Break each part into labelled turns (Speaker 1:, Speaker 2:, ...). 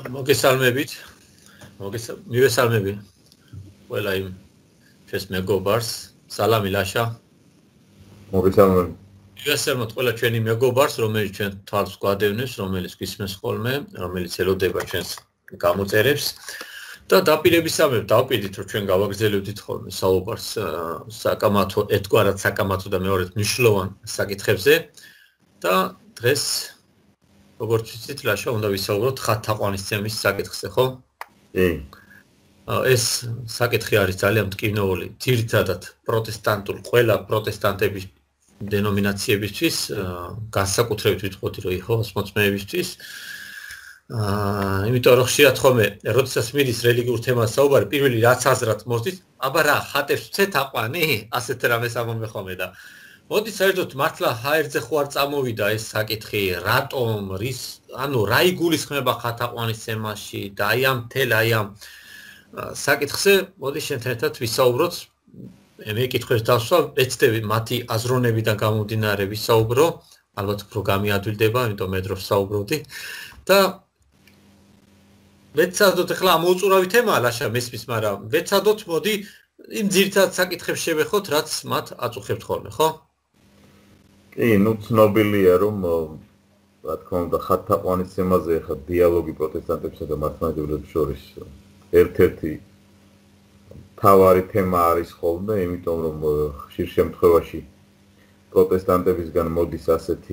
Speaker 1: მოგესალმებით. მივესალმები ყველა იმ ჩვენს მეგობარს. სალამი ლაშა.
Speaker 2: მოგესალმებით.
Speaker 1: მივესალმოთ ყველა ჩვენი მეგობარს, რომელიც ჩვენ თვალს გვადევნებს, რომელიც გვისმენს ხოლმე, რომელიც ელოდება ჩვენს გამოწერებს. და დაპირებისამებრ დავყიდით, რომ ჩვენ გავაგრძელებდით ხოლმე საუბარს საკამათო, ერთგვარად საკამათო და მეორედ მნიშვნელოვან საკითხებზე. და დღეს როგორც ვიცით, ლაშა, უნდა ვისაუბროთ ხატთაყვანისცემის საკითხზე, ხო? ეს საკითხი არის ძალიან მტკივნეული, ძირითადად პროტესტანტულ ყველა პროტესტანტების დენომინაციებისთვის, განსაკუთრებით ვიტყოდი, რომ იეჰოვას მოწმეებისთვის. იმიტომ რომ ხშირად ხოლმე, როდესაც მიდის რელიგიურ თემას საუბარი, პირველი რაც აზრად მოსდის, აბა რა, ხატებს ვცეთ აყვანი? ასეთ რამეს ამბობენ ხოლმე და მოდი საერთოდ მართლა ჰაერზე ხო არ წამოვიდა ეს საკითხი, რატომ, რა იგულისხმება ხატთაყვანისცემაში და აი ამ საკითხზე, მოდი შენთან ერთად ვისაუბროთ. მე კითხვებს დავსვა, ეცდები მათი აზროვნებიდან გამომდინარე ვისაუბრო, ალბათ უფრო გამიადვილდება, იმიტომ მე დროს საუბრობდი და ვეცადოთ ახლა მოუწურავი თემაა ლაშა მესმის, მაგრამ ვეცადოთ მოდი იმ ძირითად საკითხებს შევეხოთ, რაც მათ აწუხებთ ხოლმე, ხო?
Speaker 2: კი, ცნობილია რომ რა თქმა უნდა ხატთაყვანისცემაზე ახლა დიალოგი პროტესტანტებსა და მართლმადიდებლებს შორის ერთ-ერთი მთავარი თემა არის ხოლმე, იმიტომ რომ ხშირ შემთხვევაში პროტესტანტებისგან მოდის ასეთი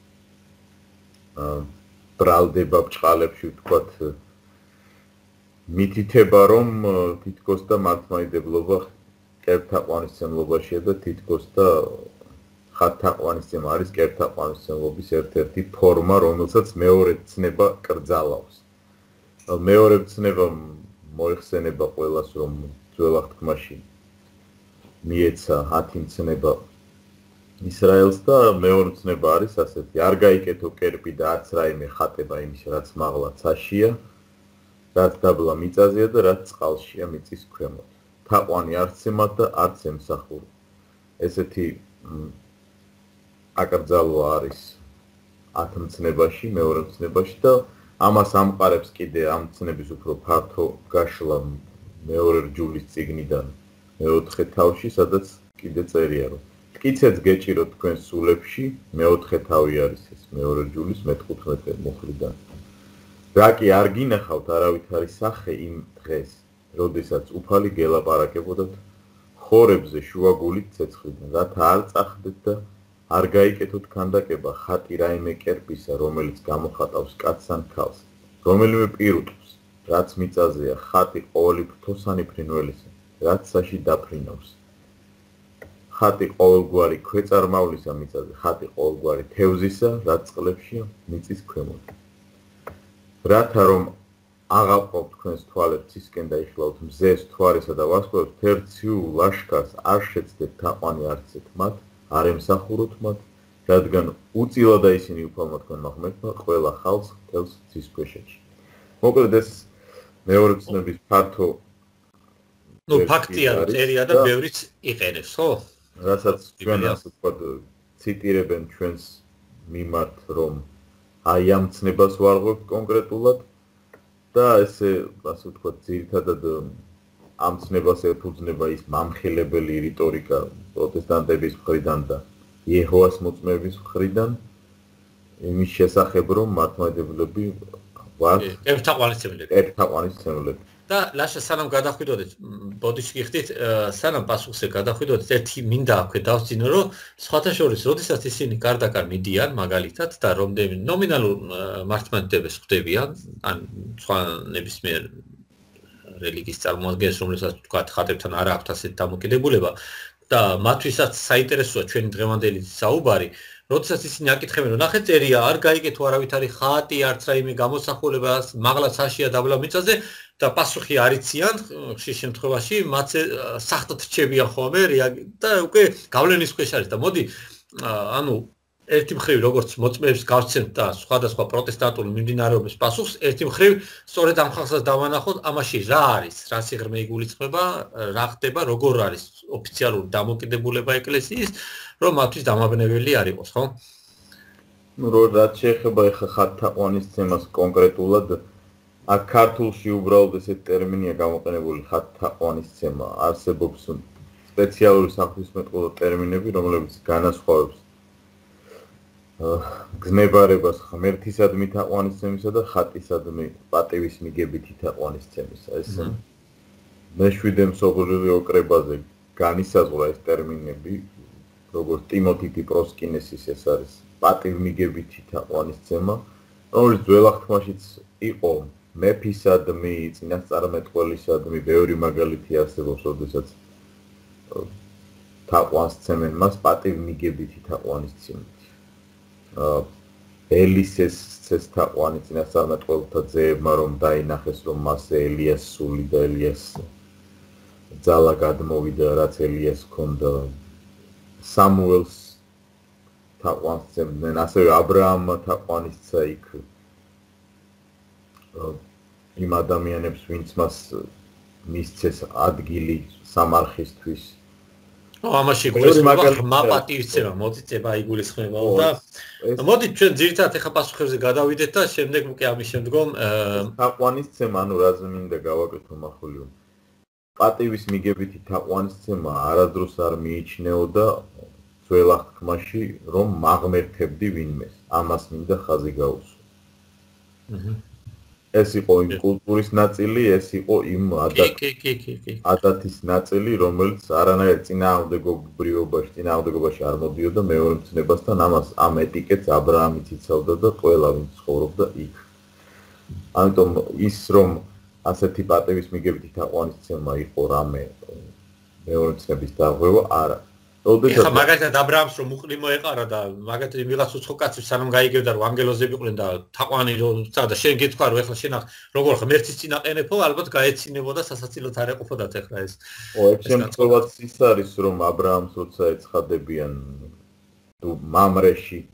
Speaker 2: ბრალდება ბჭყალებში, ვთქვათ, მითითება, რომ თითქოს და მართლმადიდებლობა კერძთაყვანისმცემლობაშია და თითქოს და ხატთაყვანისცემა არის კერძთაყვანისმცემლობის ერთ-ერთი ფორმა, რომელსაც მეორე ცნება კრძალავს. მეორე ცნება მოიხსენება ყველას, რომ ძველ აღთქმაში მიეცა 10 ცნება ისრაელს და მეორე ცნება არის ასეთი: არ გაიკეთო კერპი და არც რაიმე ხატება იმის, რაც მაღლა ცაშია, რაც დაბლა მიწაზეა და რაც წყალშია მიწის ქვემოთ. თაყვანი არც ემატ და არც ემსახურა. ესეთი აკრძალვა არის 10 ცნებაში, მეორე ცნებაში და ამას ამყარებს კიდე ამ ცნების უფრო ფართო გაშლა მეორე რჯულის წიგნიდან მეოთხე თავში, სადაც კიდე წერია, რომ მტკიცეც გეჭიროთ თქვენს სულებში, მეოთხე თავი არის ეს მეორე რჯულის მე-15 მუხრიდან. რა კი არ გინახავთ არავითარი სახე იმ დღეს, როდესაც უფალი გელაპარაკებოდათ ხორებზე შუაგულით ცეცხლიდან, რათა არ წახდეთ და არ გაიკეთოთ ქანდაკება ხატი რაიმე კერპისა, რომელიც გამოხატავს კაცს ან ქალს, რომელიმე პირუტყვს, რაც მიწაზეა, ხატი ყოველი ფრთოსანი ფრინველისა, რაც საში დაფრინავს. ხატი ყოველგვარი ქვეწარმავლისა მიწაზე, ხატი ყოველგვარი თევზისა, რაც წყლებშია მიწის ქვემოთ. რათა რომ აღაპყობთ თქვენს თვალებს ცისკენ და იხილავთ მზეს, მთვარესა და ვარსკვლავებს, თერციულ ლაშქარს არ შეცდეთ თაყვანი არცეთ მათ, არ ემსახუროთ მათ, რადგან უწილადა ისინი უფალმა თქვენმა ღმერთმა ყველა ხალხს მთელს ცის ქვეშეთში. მოკლედ ეს მეორე ცნების ფართო
Speaker 1: ფაქტია, წერია და ბევრიც იყენებს, ხო?
Speaker 2: რასაც ჩვენ ასე ვთქვათ, ციტირებენ ჩვენს მიმართ, რომ აი ამ ცნებას ვარღვევთ კონკრეტულად და ესე ასე ვთქვათ, ძირითადად ამ ცნებას ეფუძნება ის მამხილებელი რიტორიკა პროტესტანტების მხრიდან და იეჰოვას მოწმეების მხრიდან იმის შესახებ, რომ მართლმადიდებლები ვართ კერძთაყვანისმცემლები.
Speaker 1: და ლაშა სანამ გადახვიდოდეთ, ბოდიში გიხდით, სანამ პასუხზე გადახვიდოდეთ, ერთი მინდა აქვე დავსწინო, რომ სხვათა შორის, როდესაც ისინი გარდაკარ მიდიან, მაგალითად, და რამდენი ნომინალურ მართლმადიდებლებს ხვდებიან, ან სხვა ნებისმიერ რელიგიის წარმოადგენს, რომელსაც ვთქვათ, ხატებთან არ აქვთ ასეთ დამოკიდებულება და მათთვისაც საინტერესოა ჩვენი დღევანდელი საუბარი, როდესაც ისინი აკითხებენ, რომ ნახეთ წერია, არ გაიკეთო არავითარი ხატი, არც რაიმე გამოსახულება, მაღლა ცაშია დაბლა მიწაზე და პასუხი არ იციან, ხშირ შემთხვევაში მათ სახტად რჩებიან ხოლმე და უკვე გავლენის ქვეშ არის და მოდი ანუ ერთი მხრივ როგორც მოწმეებს გავცემთ და სხვადასხვა პროტესტანტულ მიმდინარეობებს პასუხს, ერთი მხრივ სწორედ ამ ხალხსაც დავანახოთ, ამაში რა არის, რა სიღრმე იგულისხმება, რა ხდება, როგორ არის ოფიციალური დამოკიდებულება ეკლესიის, რომ მათთვის დამაბნეველი არ იყოს, ხო?
Speaker 2: რაც შეეხება ხატთაყვანისცემას კონკრეტულად აქ ქართულში უბრალოდ ესეთი ტერმინია გამოყენებული ხატთაყვანისცემა, არსებობს სპეციალური საღვთისმეტყველო ტერმინები, რომლებიც განასხვავებს გზნებარებას ღმერთისადმი თაყვანისცემისა და ხატისადმი პატივის მიგებითი თაყვანისცემისა. ეს მეშვიდე მსოფლიო ოკრებაზე განისაზღვრა ეს ტერმინები, როგორც ტიმოთი პროსკინესის ეს არის პატივმიგებითი თაყვანისცემა, რომელიც ძველ აღთქმაშიც იყო მეფისადმი, წინასწარმეტყველისადმი, ბევრი მაგალითი არსებობს, როდესაც თაყვანისცემენ მას პატივმიგებითი თაყვანისცემით. ელისეს თაყვანი წინასწარმეტყველთა ძეებმა რომ დაინახეს, რომ მასზე ელიას სული და ელიას ძალა გადმოვიდა, რაც ელიას ჰქონდა. სამუელს თაყვანისცემდნენ, ასევე აბრაამმა თაყვანისცა იქ იმ ადამიანებს, ვინც მას მისცეს ადგილი სამარხისთვის.
Speaker 1: ამაში გულისხმობა პატივისცემა, მოწიწება იგულისხმებაო და მოდით ჩვენ ძირითადად ახლა პასუხებზე გადავიდეთ და შემდეგ უკვე ამის შემდგომ
Speaker 2: თაყვანისცემა, ანუ რაც მინდა გავაკეთო მახვილიო. პატივის მიგებითი თაყვანისცემა არადროს არ მიიჩნეოდა ძველ აღთქმაში, რომ მაღმერთებდი ვინმეს. ამას მინდა ხაზი გაუსვა. ეს იყო იმ კულტურის ნაწილი, ეს იყო იმ ადათის ნაწილი, რომელიც არანაირ წინააღმდეგობაში არ მოდიოდა მეორე მცნებასთან, ამას ამ ეტიკეტს აბრაამიც იცავდა და ყველა ვინც ცხოვრობდა იქ. ამიტომ ის რომ ასეთი პატივის მიგებითი თაყვანისცემა იყო რამე მეორე მცნების დაღვრევა, არა.
Speaker 1: ეხლა მაგალითად აბრაამს რომ უყრი მოეყარა და მაგათი ვიღაც უცხო კაცი სანამ გაიგებდა რომ ანგელოზები იყვნენ და თაყვანი რომ და შენ გითხრა რომ ეხლა შენ როგორ ღმერთის წინაყენებო, ალბათ გაეცინებოდა სასაცილოდ არ ეყოფოდათ ეხლა ეს.
Speaker 2: ეს შემთხვევაც ის არის რომ აბრაამს როცა ეცხადებიან მამრეში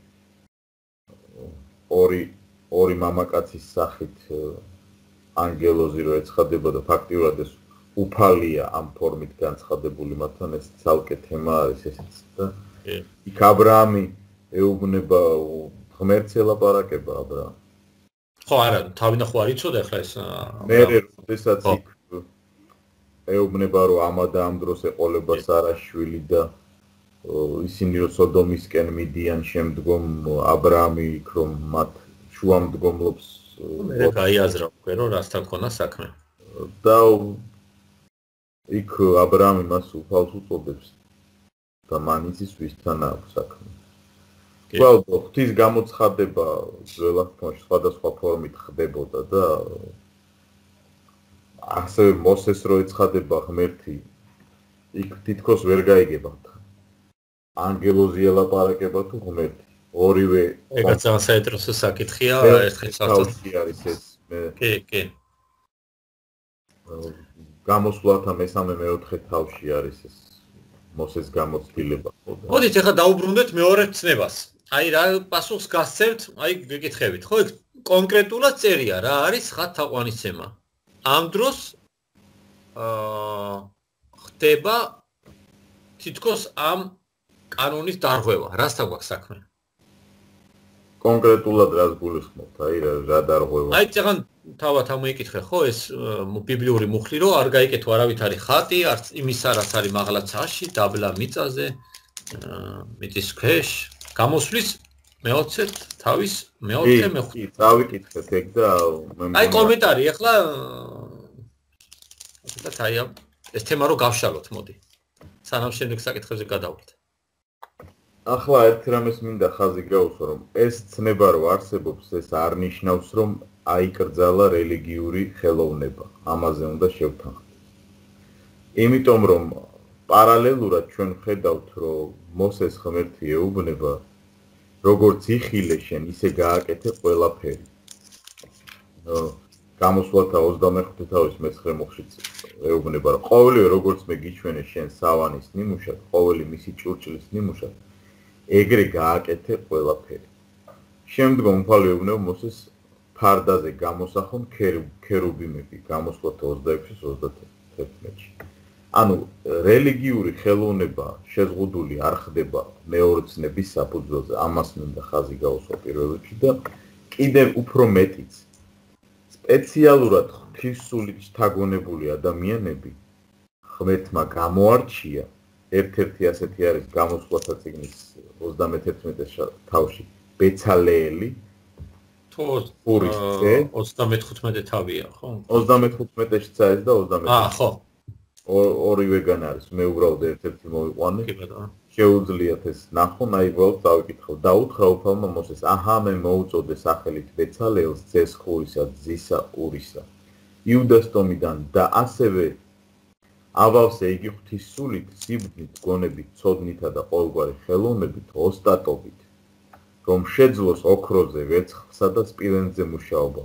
Speaker 2: ორი მამაკაცის სახით ანგელოზი რო ეცხადებოდა, ფაქტიურად ეს უფალია ამ ფორმით განცხადებული მათთან, ეს ცალკე თემა არის ესეც და იქ აბრაამი ეუბნება ღმერთს ელაპარაკება აბრაამი.
Speaker 1: ხო არა, თავინახო არ იცოდა ახლა ეს
Speaker 2: მე როდესაც იქ ეუბნება რომ ამა და ამ დროს ეყოლება სარას შვილი და ისინი რომ სოდომისკენ მიდიან, შემდგომ აბრაამი იქ რომ მათ შუამდგომლობს
Speaker 1: მე გაიაზრა უკვე რომ რასთან ქონა საქმე.
Speaker 2: და იქ აბრაამი მას უფალს უწოდებს და მან იცის ვისთან აქვს საქმე. well, ღვთის გამოცხადება ძველ აღთქმაში სხვადასხვა ფორმით ხდებოდა და ასევე მოსეს რო ეცხადება ღმერთი, იქ თითქოს ვერ გაიგება. ანგელოზი ელაპარაკება თუ ღმერთი. ორივე
Speaker 1: ეგაც საინტერესო საკითხია, ერთხელ
Speaker 2: საერთოდ არის ეს.
Speaker 1: კი.
Speaker 2: გამოსვლათა მესამე-მეოთხე თავში არის ეს მოსეს გამოცდილება.
Speaker 1: მოდით ახლა დაუბრუნდეთ მეორე ცნებას. აი რა პასუხს გასცემთ, აი გეკითხებით, ხო? იქ კონკრეტულად წერია რა არის ხატთაყვანისცემა. ამ დროს ხდება თითქოს ამ კანონის დარღვევა. რასთან გვაქვს საქმე?
Speaker 2: კონკრეტულად რას გულისხმობთ? აი რა დარღვევა?
Speaker 1: აი წეგან თავად ამოიკითხე ხო ეს ბიბლიური მუხლი რომ არ გაიკეთო არავითარი ხატი, არც იმისა რაც არის მაღლა ცაში, დაბლა მიწაზე, მიწის ქვეშ, გამოსვლის მეოცეთ თავის მეოთხე მეხუთე.
Speaker 2: დავიკითხეთ ეგ და
Speaker 1: აი კომენტარი ახლა ასეთაც აი ეს თემა რო გავშალოთ, მოდი. სანამ შემდეგ საკითხებზე გადავიდეთ.
Speaker 2: ახლა ერთ რამეს მინდა ხაზი გაუსვა, რომ ეს ცნება რო არსებობს, ეს არ ნიშნავს, რომ აიკრძალა რელიგიური ხელოვნება. ამაზე უნდა შევთანხმდეთ. იმიტომ რომ პარალელურად ჩვენ ვხედავთ, რომ მოსეს ღმერთი ეუბნება, როგორც იხილე შენ, ისე გააკეთე ყველაფერი. გამოსვლათა 25 თავის მე-9 მოხშიც ეუბნება, რომ ყოველივე როგორც მე გიჩვენე შენ სავანის ნიმუშად, ყოველი მისი ჭურჭლის ნიმუშად, ეგრე გააკეთე ყველაფერი. შემდგომ უფალი ეუბნება მოსეს ფარდაზე გამოსახონ ქერუბიმები, გამოსვლათა 26-31-ში. ანუ რელიგიური ხელოვნება შეზღუდული არ ხდება მეორე ცნების საფუძველზე, ამას მინდა ხაზი გაუსვა პირველ რიგში და კიდევ უფრო მეტიც სპეციალურად ღვთისმსულით შთაგონებული ადამიანები ღმერთმა გამოარჩია ერთ-ერთი ასეთი არის გამოსვლათა წიგნის 31 თავში ბეცალეელი ურის ძე
Speaker 1: 35 თავია ხო
Speaker 2: 35-ში წაეს და 30
Speaker 1: ხო
Speaker 2: ორივეგან არის მე უბრალოდ ერთ-ერთი მოვიყვანე
Speaker 1: კი ბატონო
Speaker 2: შეუძლიათ ეს ნახონ აი უბრალოდ დავიკითხავ და უთხრა უფალმა მოსეს აჰა მე მოუწოდე სახელით ბეცალეელს ძეს ხურისა ძისა ურისა იუდას ტომიდან და ასევე ავავსე იგი ღვთისმსულით, სიბრძნით, გონებით, ცოდნითა და ყოველგვარი ხელოვნებით, ოსტატობით, რომ შეძლოს ოქროზე, ვერცხლსა და სპილენძზე მუშაობა.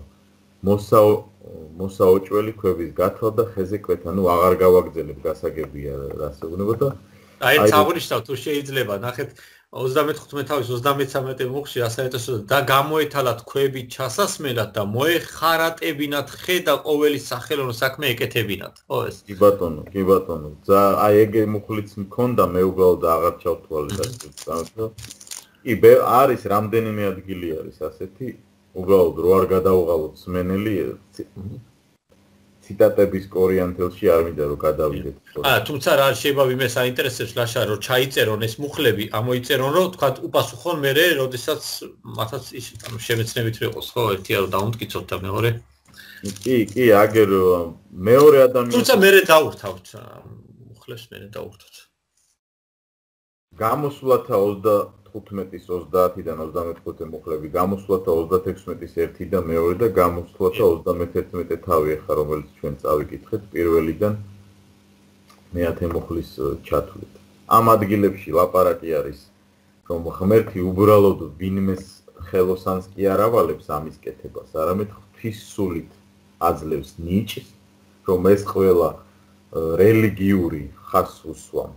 Speaker 2: მოსაოჭველი ქვების გათვალ და ხეზე კვეთა, ნუ აღარ გავაგრძელებ, გასაგებია რას ეუბნება და
Speaker 1: აი ეს აღნიშნავ თუ შეიძლება, ნახეთ 35 თავის 33 მუხში ასაეთოსო და გამოეთალათ ქვები ჩასასმელად და მოეხარატებინათ ხე და ყოველი სახელოვნო საქმე ეკეთებინათ. ხო ეს?
Speaker 2: კი ბატონო. აი ეგ მუხლიც მქონდა მე უბრალოდ აღარ ჩავთვალე და კი არის რამდენიმე ადგილი არის ასეთი უბრალოდ რო არ გადავღალოთ სმენელი ციტატების კორიანთელში არ მინდა რომ გადავიდეთ.
Speaker 1: თუმცა რა შეიძლება ვინმე საინტერესებს ლაშა რომ ჩაიწერონ ეს მუხლები, ამოიწერონ რომ თქვა უპასუხონ მე როდესაც მათაც ის შემეცნებით რომ იყოს ხო ერთი არ დაუნტკიცოთ და მეორე.
Speaker 2: კი, აგერ მეორე ადამიანი
Speaker 1: თუმცა მე დავურთავთ მუხლებს მე დავურთავთ.
Speaker 2: გამოსვლათა 15-ის 30-დან 35 მუხლები, გამოსვლათა 36-ის 1 და მეორე და გამოსვლათა 31 თავი ახლა რომელიც ჩვენ წავიკითხეთ პირველიდან მე-10 მუხლის ჩათვლით. ამ ადგილებში ლაპარაკი არის რომ ღმერთი უბრალოდ ვინმეს ხელოსანს კი არ ავალებს ამის კეთებას, არამედ ღვთისმსულით აძლევს ნიჭს, რომ ეს ყველა რელიგიური ხარს უსვამ.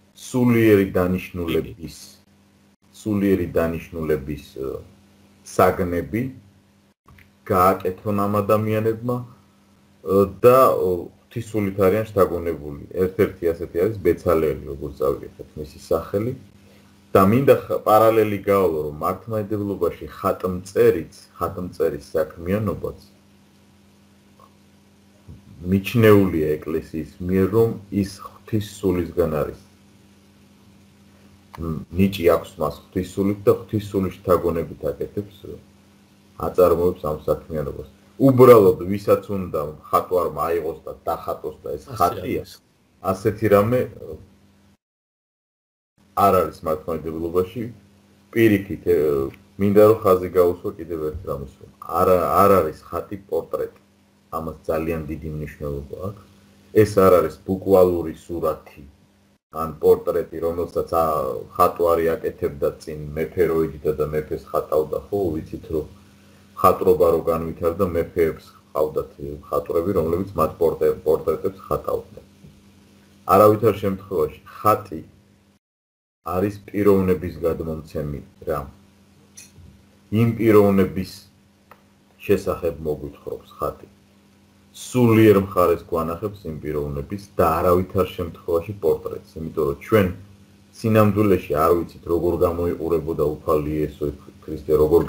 Speaker 2: სულიერი დანიშნულების საგნები გააკეთონ ამ ადამიანებმა და ღვთისმსულით არიან შთაგონებული. ერთ-ერთი ასეთი არის ბეცალეელი, როგორც წავიკითხეთ მისი სახელი და მინდა პარალელი გავავლო, რომ მართლმადიდებლობაში ხატმწერის საქმიანობაც მიჩნეულია ეკლესიის მიერ, რომ ის ღვთისმსულისგან არის. ნიჭი აქვს მას ღვთისმსულით და ღვთისმსულის შთაგონებით აკეთებს აწარმოებს ამ საქმიანობას. უბრალოდ ვისაც უნდა ხატვარმა აიღოს და დახატოს და ეს ხატია, ასეთი რამე არ არის მართლმადიდებლობაში. პირიქით მინდა რომ ხაზი გაუსვა კიდევ ერთ რამეს, არ არის ხატი პორტრეტი. ამას ძალიან დიდი მნიშვნელობა აქვს. ეს არ არის ბუკვალური სურათი. ან პორტრეტი, რომელსაც ხატვარი აკეთებდა წინ მეფე რო იდიდა და მეფეს ხატავდა, ხო, ვიცით რომ ხატრობა რო განვითარდა, მეფეებს ყავდათ ხატრები, რომლებიც მათ პორტრეტებს ხატავდნენ. არავითარ შემთხვევაში ხატი არის პიროვნების გადმომცემი რამ. იმ პიროვნების შესახებ მოგვითხრობს ხატი. სულიერ მხარეს გვანახებს იმ პიროვნების და არავითარ შემთხვევაში პორტრეტს, იმიტომ რომ ჩვენ სინამდვილეში არ ვიცით როგორ გამოიყურებოდა უფალი იესო ქრისტე, როგორ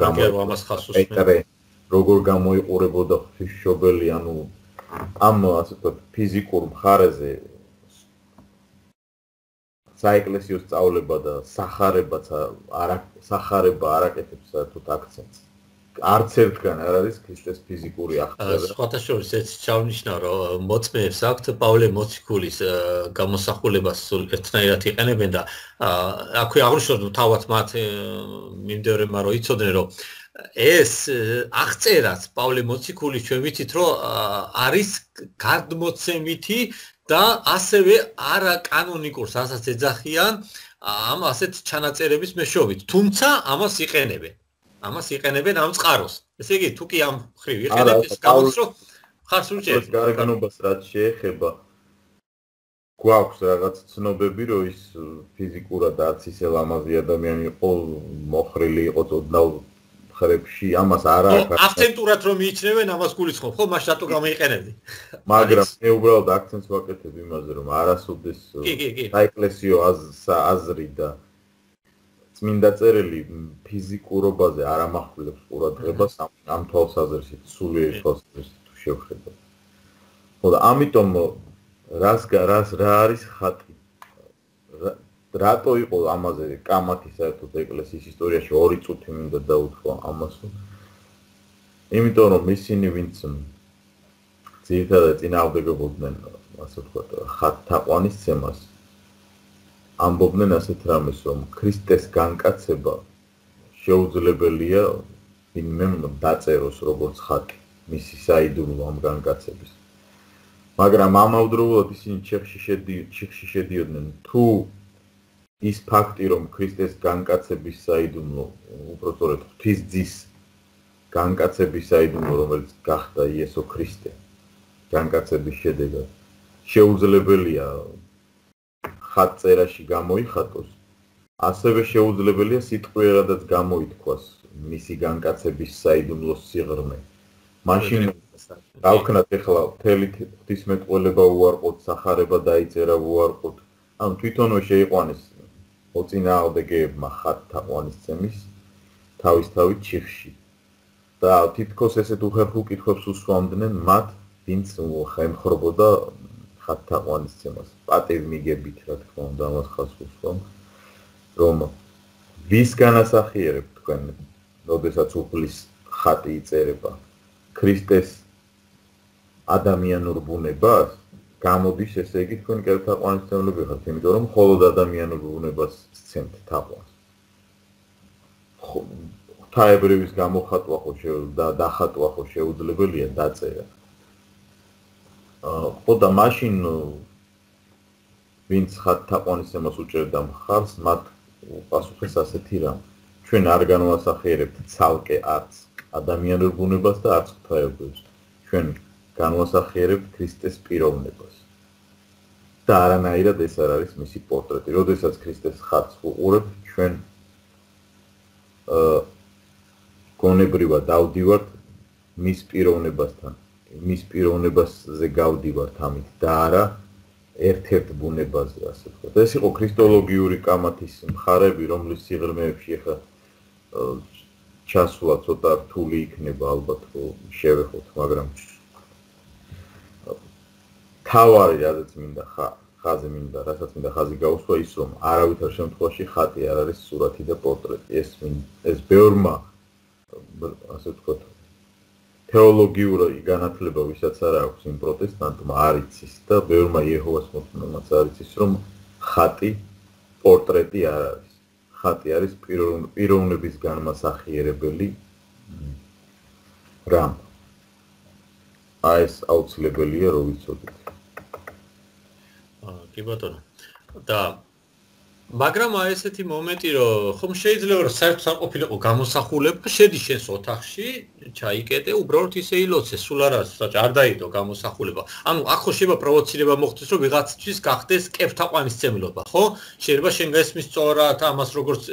Speaker 2: გამოიყურებოდა ღვთისმშობელი, ანუ ამ ასე ვთქვათ ფიზიკურ მხარეზე საეკლესიო სწავლება და სახარება არ აკეთებს საერთოდ აქცენტს. არც ერთგან არ არის ქრისტეს ფიზიკური აღწერა.
Speaker 1: სხვათა შორის ეს ჩავნიშნა რომ მოწმეებს აქვთ პავლე მოციქულის გამოსახულებას ერთნაირად იყენებენ და აქვე აღნიშნოთ თავად მათ მიმდევრებმა რომ იცოდნენ რომ ეს აღწერაც პავლე მოციქულის ჩვენ ვიცით რომ არის გადმოცემითი და ასევე არაკანონიკურს ასაც ეძახიან ამ ასეთ ჩანაწერების მეშვეობით. თუმცა ამას იყენებენ ამ წყაროს. ესე იგი, თუ კი ამ ხრივ იყენებთ ეს გამოდის რომ ხარს უჭერთ.
Speaker 2: გარეგანობას რაც შეეხება გვაქვს რაღაც ცნობები, რომ ის ფიზიკურად არც ისე ლამაზი ადამიანი იყო, მოხრილი იყო წოდნავ ხრებში, ამას არა აქვს.
Speaker 1: აქცენტურად რომ მიიჩნევენ, ამას გულისხმობ, ხო, მას რატო გამოიყენებდი?
Speaker 2: მაგრამ მე უბრალოდ აქცენტს ვაკეთებ იმაზე, რომ არასოდეს საეკლესიო აზრი და წმინდა წერილი ფიზიკურობაზე არ ამახვილებს ყურადღებას ამ თვალსაზრისით, სულიერ თვალსაზრისით. შევხედოთ. ხო და ამიტომ რა არის ხატი? რატო იყო ამაზე კამათი საერთოდ ეკლესიის ისტორიაში 2 წუთი მინდა დაუთქვა ამას. იმიტომ რომ ისინი ვინც ძირითადად წინააღმდეგობდნენ, ასე ვთქვათ, ხატთაყვანისცემას, ამბობდნენ ასეთ რამეს, რომ ქრისტეს განკაცება შეუძლებელია ვინმემ დაწეროს როგორც ხატი, მისი საიდუმლო ამ განკაცების. მაგრამ ამავდროულად ისინი ჩიხში შედიოდნენ თუ ის ფაქტი, რომ ქრისტეს განკაცების საიდუმლო, უпростоრედ ღვთისძის განკაცების საიდუმლო, რომელიც გახდა იესო ქრისტე, განკაცების შედეგად, შეუძლებელია ხატწერაში გამოიხატოს, ასევე შეუძლებელია სიტყვიერადაც გამოითქვას მისი განკაცების საიდუმლოს სიღრმე. მაშინ გავქნათ ეხლა მთელი ღვთისმეტყველება უარყოთ, სახარება დაიწერა უარყოთ. ანუ თვითონვე შეიყვანეს მოწინააღმდეგეებმა ხატთაყვანისცემის თავისთავად ჩიხში. და თითქოს ესეთ უხერხულ კითხვებს უსვამდნენ მათ, ვინც ემხრობოდა ხატთაყვანისცემას. პატივმიგებით, რა თქმა უნდა, ამას ხაზს უსვამ, რომ ვის განასახიერებთ თქვენ, როდესაც უფლის ხატი იწერება? ქრისტეს ადამიანურ ბუნებას? გამოდის ესე იგი თქვენ კერთაყვანისმცემლები ხართ, იმიტომ რომ მხოლოდ ადამიანურ ბუნებას სცემთ თაყვანს. ღვთაებრივის გამოხატვა ხო და დახატვა ხო შეუძლებელია დაწერა. ხო და მაშინ ვინც ხატთაყვანისცემას უჭერდა მხარს, მათ პასუხეს ასეთი რამ. ჩვენ არ განვასახიერებთ ცალკე არც ადამიანურ ბუნებას და არც ღვთაებრივს. ჩვენ განვასახიერებთ ქრისტეს პიროვნებას. და არანაირად ეს არ არის მისი პორტრეტი. როდესაც ქრისტეს ხატს ვუყურებთ, ჩვენ გონებრივად დავდივართ მის პიროვნებასთან, მის პიროვნებაზე გავდივართ ამით და არა ერთ-ერთ ბუნებაზე, ასე ვთქვათ. ეს იყო ქრისტოლოგიური კამათის მხარები, რომლის სიღრმეებში ახლა ჩასვლა ცოტა რთული იქნება ალბათ, რომ შევეხოთ, მაგრამ თავარი, რასაც მინდა რასაც მინდა ხაზი გაუსვა ის, რომ არავითარ შემთხვევაში ხატი არ არის სურათი და პორტრეტი. ეს ბევრმა, ასე ვთქვათ, თეოლოგიური განათლება, ვისაც არ აქვს იმ პროტესტანტმა არ იცის და ბევრმა იეჰოვას მოწმეებმაც არ იცის, რომ ხატი პორტრეტი არ არის. ხატი არის პიროვნების განმასახიერებელი რამ. ეს აუცილებელია, რომ ვიცოდეთ.
Speaker 1: კი ბატონო. და მაგრამ ესეთი მომენტი, რომ ხომ შეიძლება რომ საერთოდ არ ყოფილიყო გამოსახულება, შედი შენს ოთახში, ჩაიკეტე, უბრალოდ ისე ილოცე, სულ არ დაიდო გამოსახულება. ანუ აქ ხო შეიძლება პროვოცირება მოხდეს, რომ ვიღაცისთვის გახდეს კეფთაყვანისმცემლობა, ხო? შეიძლება შენ გესმის სწორად ამას როგორც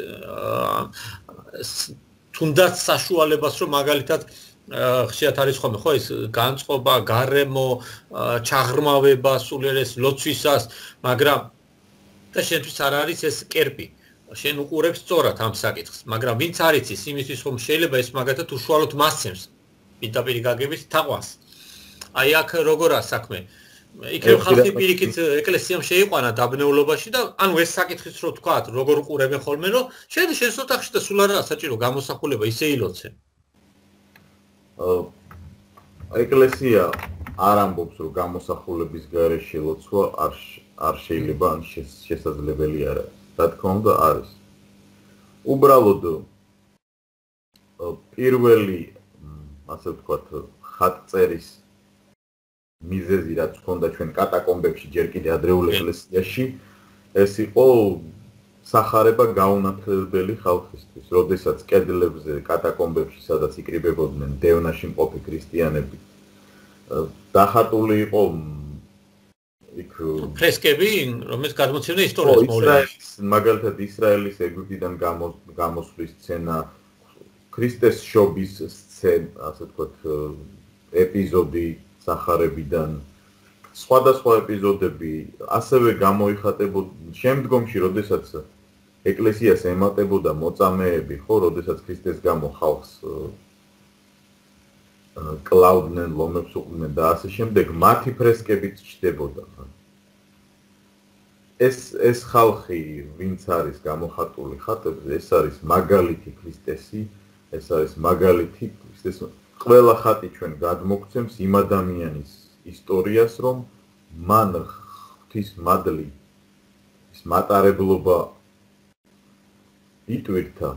Speaker 1: თუნდაც საშუალებას, რომ მაგალითად ხშირად არის ხოლმე ხო ეს განწყობა, გარემო, ჩაღრმავება, სულიერ ეს ლოცვისას, მაგრამ და შენთვის არ არის ეს კერპი. შენ უყურებს სწორად ამ საკითხს, მაგრამ ვინც არ იცის იმისთვის რომ შეიძლება ეს მაგათად უშუალოდ მასცემს პირდაპირ გაგებით თაყვანს. აი აქ როგორა საქმე? იქნებ ხალხი პირიქით ეკლესიამ შეიყვანა დაბნეულობაში და ანუ ეს საკითხიც რო თქვათ, როგორ უყურებენ ხოლმე, რომ შედი შენს ოთახში და სულ არა საჭირო გამოსახულება, ისე ილოცე.
Speaker 2: ეკლესია არ ამბობს, რომ გამოსახულების გარეშე ლოცვა არ შეიძლება, ან შესაძლებელი არ არის. რა თქმა უნდა, არის. უბრალოდ პირველი, ასე ვთქვათ, ხატწერის მიზეზი, რაც ჰქონდა ჩვენ კატაკომბებში, ჯერ კიდე ადრეულ ეკლესიაში, ეს იყო სახარება გაუნათლებელი ხალხისთვის, როდესაც კედლებზე, კატაკომბებში, სადაც იკრიბებოდნენ დევნაში მყოფი ქრისტიანები, დახატული იყო იქ
Speaker 1: ფრესკები, რომელიც გადმოცემდა ისტორიას მოვლენებში.
Speaker 2: მაგალითად ისრაელის ეგვიპტიდან გამოსვლის სცენა, ქრისტეს შობის სცენა, ასე ვთქვათ, ეპიზოდი სახარებიდან, სხვადასხვა ეპიზოდები, ასევე გამოიხატებოდა შემდგომში, როდესაც ეკლესიას ემატებოდა მოწამეები, ხო, როდესაც ქრისტეს გამო ხალხს კლავდნენ, ლომებს უყრდნენ და ასე შემდეგ, მათი ფრესკებიც ჩდებოდა. ეს ხალხი, ვინც არის გამოხატული ხატებზე, ეს არის მაგალითი ქრისტესი, ეს არის მაგალითი ქრისტეს. ყველა ხატი ჩვენ გადმოგცემს იმ ადამიანის ისტორიას, რომ მან ღვთის მადლი, ის მატარებლობა იტვირთა,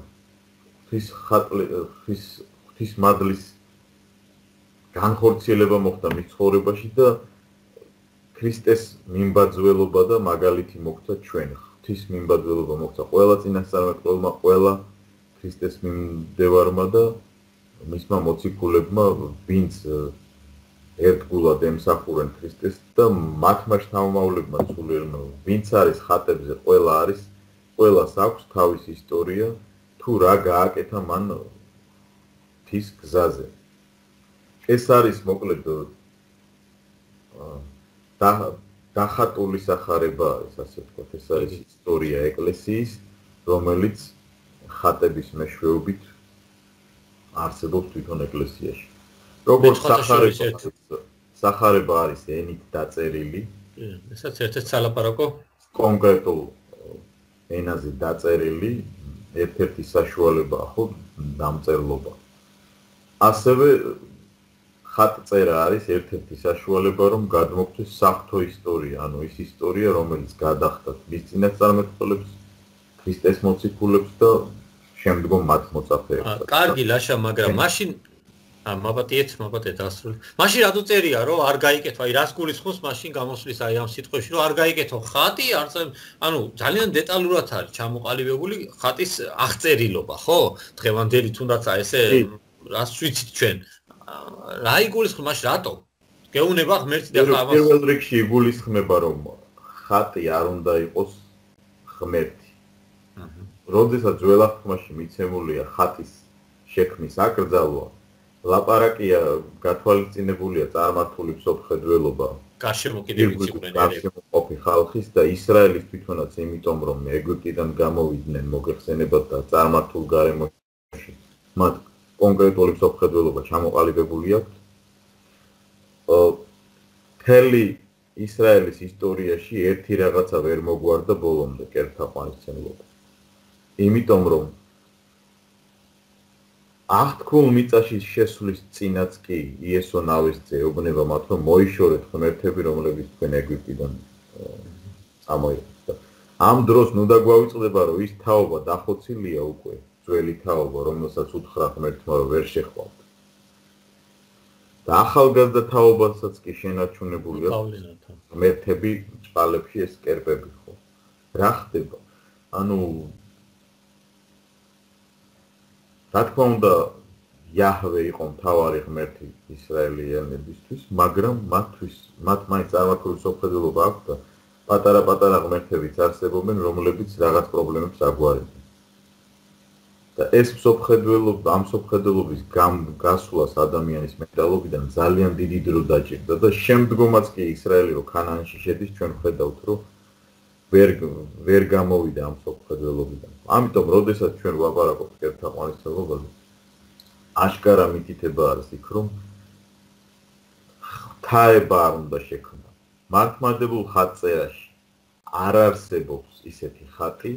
Speaker 2: ღვთის მადლის განხორციელება მოხდა მის ცხოვრებაში და ქრისტეს მიმბაძველობა და მაგალითი მოხდა ჩვენ. ღვთის მიმბაძველობა მოხდა ყველა წინასწარმეტყველმა, ყველა ქრისტეს მიმდევარმა და მისმა მოციქულებმა, ვინც ერთგულად ემსახურენ ქრისტეს და მათმა შთამომავლებმა სულიერმა, ვინც არის ხატებზე, ყველას აქვს თავისი ისტორია, თუ რა გააკეთა მან ღვთის გზაზე. ეს არის მოკლედ დახატული სახარება, ასე ვთქვათ, ეს არის ისტორია ეკლესიის, რომელიც ხატების მეშვეობით არსებობს თვითონ ეკლესიაში. როგორც სახარება არის ენით დაწერილი,
Speaker 1: ესაც ერთ-ერთი სალაპარაკო
Speaker 2: კონკრეტულ ენაზე დაწერილი, ერთ-ერთი საშუალებაა ხო დამწერლობა. ასევე ხატწერა არის ერთ-ერთი საშუალება, რომ გადმოგცეს საღვთო ისტორია, ანუ ის ისტორია, რომელიც გადახდათ მის წინასწარმეტყველებს, ქრისტეს მოციქულებს და შემდგომ მათ მოწაფეებს.
Speaker 1: კარგი ლაშა, მაგრამ მაშინ მაპატიეთ ასრული. მაშინ რატო წერია, რომ არ გაიკეთო, აი რას გულისხმობს მაშინ გამოსვლის აი ამ სიტყვებში, რომ არ გაიკეთო ხატი, ანუ ძალიან დეტალურად არის ჩამოყალიბებული ხატის აღწერილობა, ხო? დღევანდელი თუნდაც ესე რას ვიცით ჩვენ. რა იგულისხმება მაშინ რატო? გეუნება ღმერთი და ახლა ამას
Speaker 2: პირველ რიგში იგულისხმება, რომ ხატი არ უნდა იყოს ღმერთი. როდესაც ძველახმაში მიცემულია ხატის შექმნის აკრძალვა, ლაპარაკია გათვალისწინებულია წარმართული მსოფლმხედველობა
Speaker 1: გარშემოკიდებითი
Speaker 2: ყოფი ხალხის და ისრაელის თვითონაც, იმიტომ რომ ეგვიპტიდან გამოვიდნენ მოგეხსენებათ და წარმართულ გარემოში მათ კონკრეტული მსოფლმხედველობა ჩამოყალიბებული აქვს. მთელი ისრაელის ისტორიაში ერთი რაღაცა ვერ მოგვარდა ბოლომდე კერთაყვანისმცემლობა. იმიტომ რომ აღთქმულ მიწაში შესვლის წინაც კი იესო ნავისძე ეუბნება მათ, რომ მოიშორეთ ღმერთები, რომლებიც თქვენ ეგვიპტიდან წამოიღეთ. ამ დროს ნუ დაგვავიწყდება, რომ ის თაობა დახოცილია უკვე, ძველი თაობა, რომელსაც უთხრა ღმერთმა, რომ ვერ შეხვალთ. და ახალგაზრდა თაობასაც კი შენარჩუნებულია ღმერთები წყალებში ეს კერპები ხო. რა ხდება? ანუ რა თქმა უნდა, იაჰვე იყო მთავარი ღმერთი ისრაელიანებისთვის, მაგრამ მათ მაინც წარმართული მსოფლმხედველობა აქვს და პატარა ღმერთებიც არსებობენ, რომლებიც რაღაც პრობლემებს აგვარებენ. და ეს ამ მსოფლმხედველობის გასვლას ადამიანის მენტალობიდან ძალიან დიდი დრო დაჭირდა და შემდგომაც კი ისრაელი რო ქანაანში შედის, ჩვენ ხედავთ, რომ ვერ გამოვიდა ამ მსოფლმხედველობიდან. ამიტომ, როდესაც ჩვენ ვაპარაკობთ კერთაყვანისმცემლობაზე, აშკარა მითითება არის იქ, რომ ღვთაება არ უნდა შექმნა. მართლმადებულ ხატწერაში არ არსებობს ისეთი ხატი,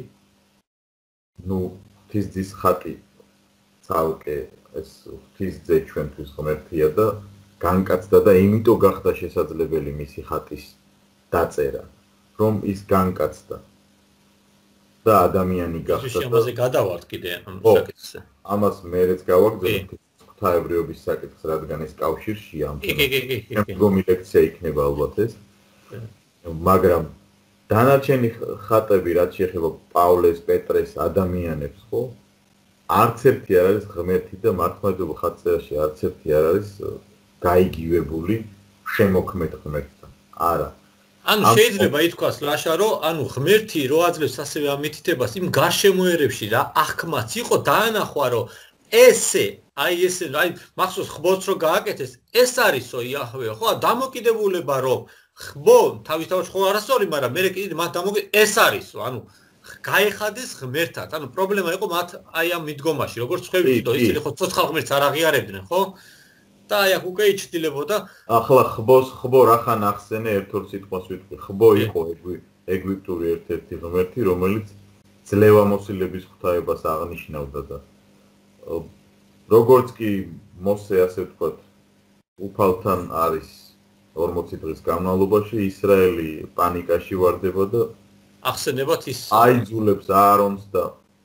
Speaker 2: ღვთისძის ხატი ცალკე ეს ღვთისძე ჩვენთვის ღმერთია და განკაცდა და იმიტომ გახდა შესაძლებელი მისი ხატის დაწერა, რომ ის განკაცდა და ადამიანი გახდა.
Speaker 1: ამაზე გადავართ კიდე ამ საკითხზე.
Speaker 2: ამას მეც გავაგზავნე ღვთაებრიობის საკითხს, რადგან ეს კავშირშია ამ შემდგომი ლექცია იქნება ალბათ ეს. მაგრამ დანარჩენი ხატები, რაც შეეხება პავლეს, პეტრეს, ადამიანებს, ხო? არც ერთი არ არის ღმერთი და მართლმადიდებლურ ხატწერაში არც ერთი არ არის გაიგივებული შემოქმედ ღმერთთან. არა.
Speaker 1: ანუ შეიძლება ითქვას ლაშა, რომ ანუ ღმერთი რო აძლევს ასევე ამ მითითებას იმ გარშემოერებში რა აღქმაც იყო დაანახვა, რომ ესე მახსოვს ხბოც რო გააკეთეს, ეს არისო იაჰვე, ხო? დამოკიდებულება რომ ხბო თავისთავად ხო არასწორი, მაგრამ მე კიდე მათ ეს არისო, ანუ გაეხადეს ღმერთად. ანუ პრობლემა იყო მათ აი ამ მიდგომაში, როგორც ხვევით, ისინი ხო ცოცხალ ღმერთს არ აღიარებდნენ, ხო? და აი აქ უკვე იჩრდილებოდა.
Speaker 2: ახლა ხბო რახან ახსენე ერთ-ორ სიტყვას ვიტყვი. ხბო იყო ეგვიპტური ერთ-ერთი ღმერთი, რომელიც ძლევამოსილების ღვთაებას აღნიშნავდა და როგორც კი მოსე ასე ვთქვათ უფალთან არის 40 დღის განმავლობაში ისრაელი პანიკაში ვარდება და
Speaker 1: ახსენებათ ის
Speaker 2: აიძულებს აარონს და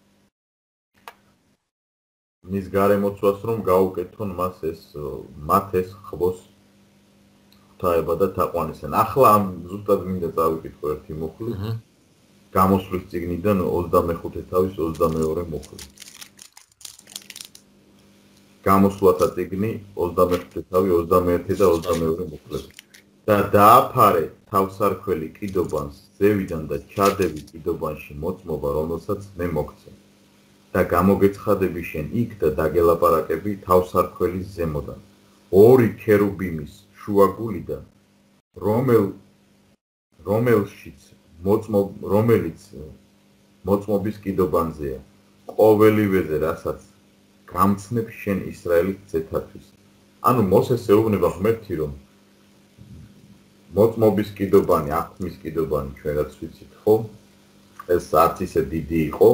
Speaker 2: მის გარემოცვას რომ გაუკეთონ მათ ეს ხბოს ღვთაება და თაყვანისცემა. ახლა ამ ზუსტად მინდა წავიკითხო ერთი მუხლი. გამოსვლის წიგნიდან 25 თავის 22 მუხლი. გამოსვლათა წიგნი 25 თავი 21 და 22 მუხლები. და დააფარე თავსარქველი კიდობანს ზევიდან და ჩადები კიდობანში მოწმობა რომელსაც მე მოგცე. და გამოგეცხადები შენ იქ და დაგელაპარაკები თავსარქველის ზემოდან. ორი ქერუბიმის შუაგულიდან რომელიც მოწმობის კიდობანზეა. ყოველივეზე რასაც გამცნებ შენ ისრაელის ძეთათვის. ანუ მოსეს ეუბნება ღმერთი რომ მოწმობის კიდობანი, აღთმის კიდობანი ჩვენ რაც ვიცით ხო? ეს არც ისე დიდი იყო.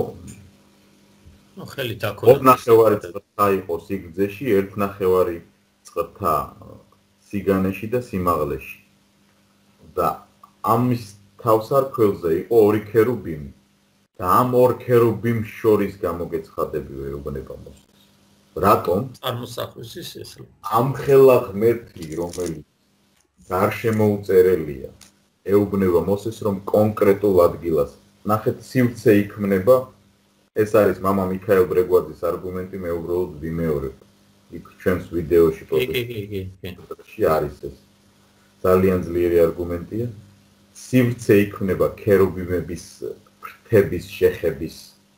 Speaker 1: ხელით აქ
Speaker 2: 2.5 წრთა იყო სიგრძეში, 1.5 წრთა სიგანეში და სიმაღლეში. და ამის თავსარქველზე იყო ორი ქერუბიმი. და ამ ორ ქერუბიმს შორის გამოგეცხადები ეუბნება მოსეს. რატომ?
Speaker 1: წარმოსახვის ეს
Speaker 2: ამხელა ღმერთი რომელიც გარშემოუწერელია ეუბნება მოსეს რომ კონკრეტულ ადგილას ნახეთ სივრცე იქმნება. ეს არის მამა მიქაელ ბრეგვაძის არგუმენტი, მე უბრალოდ ვიმეორებ. იქ ჩვენს ვიდეოში პოდკასტში არის ეს. ძალიან ძლიერი არგუმენტია. სივრცე იქმნება ქერუბიმების ფრთების შეხების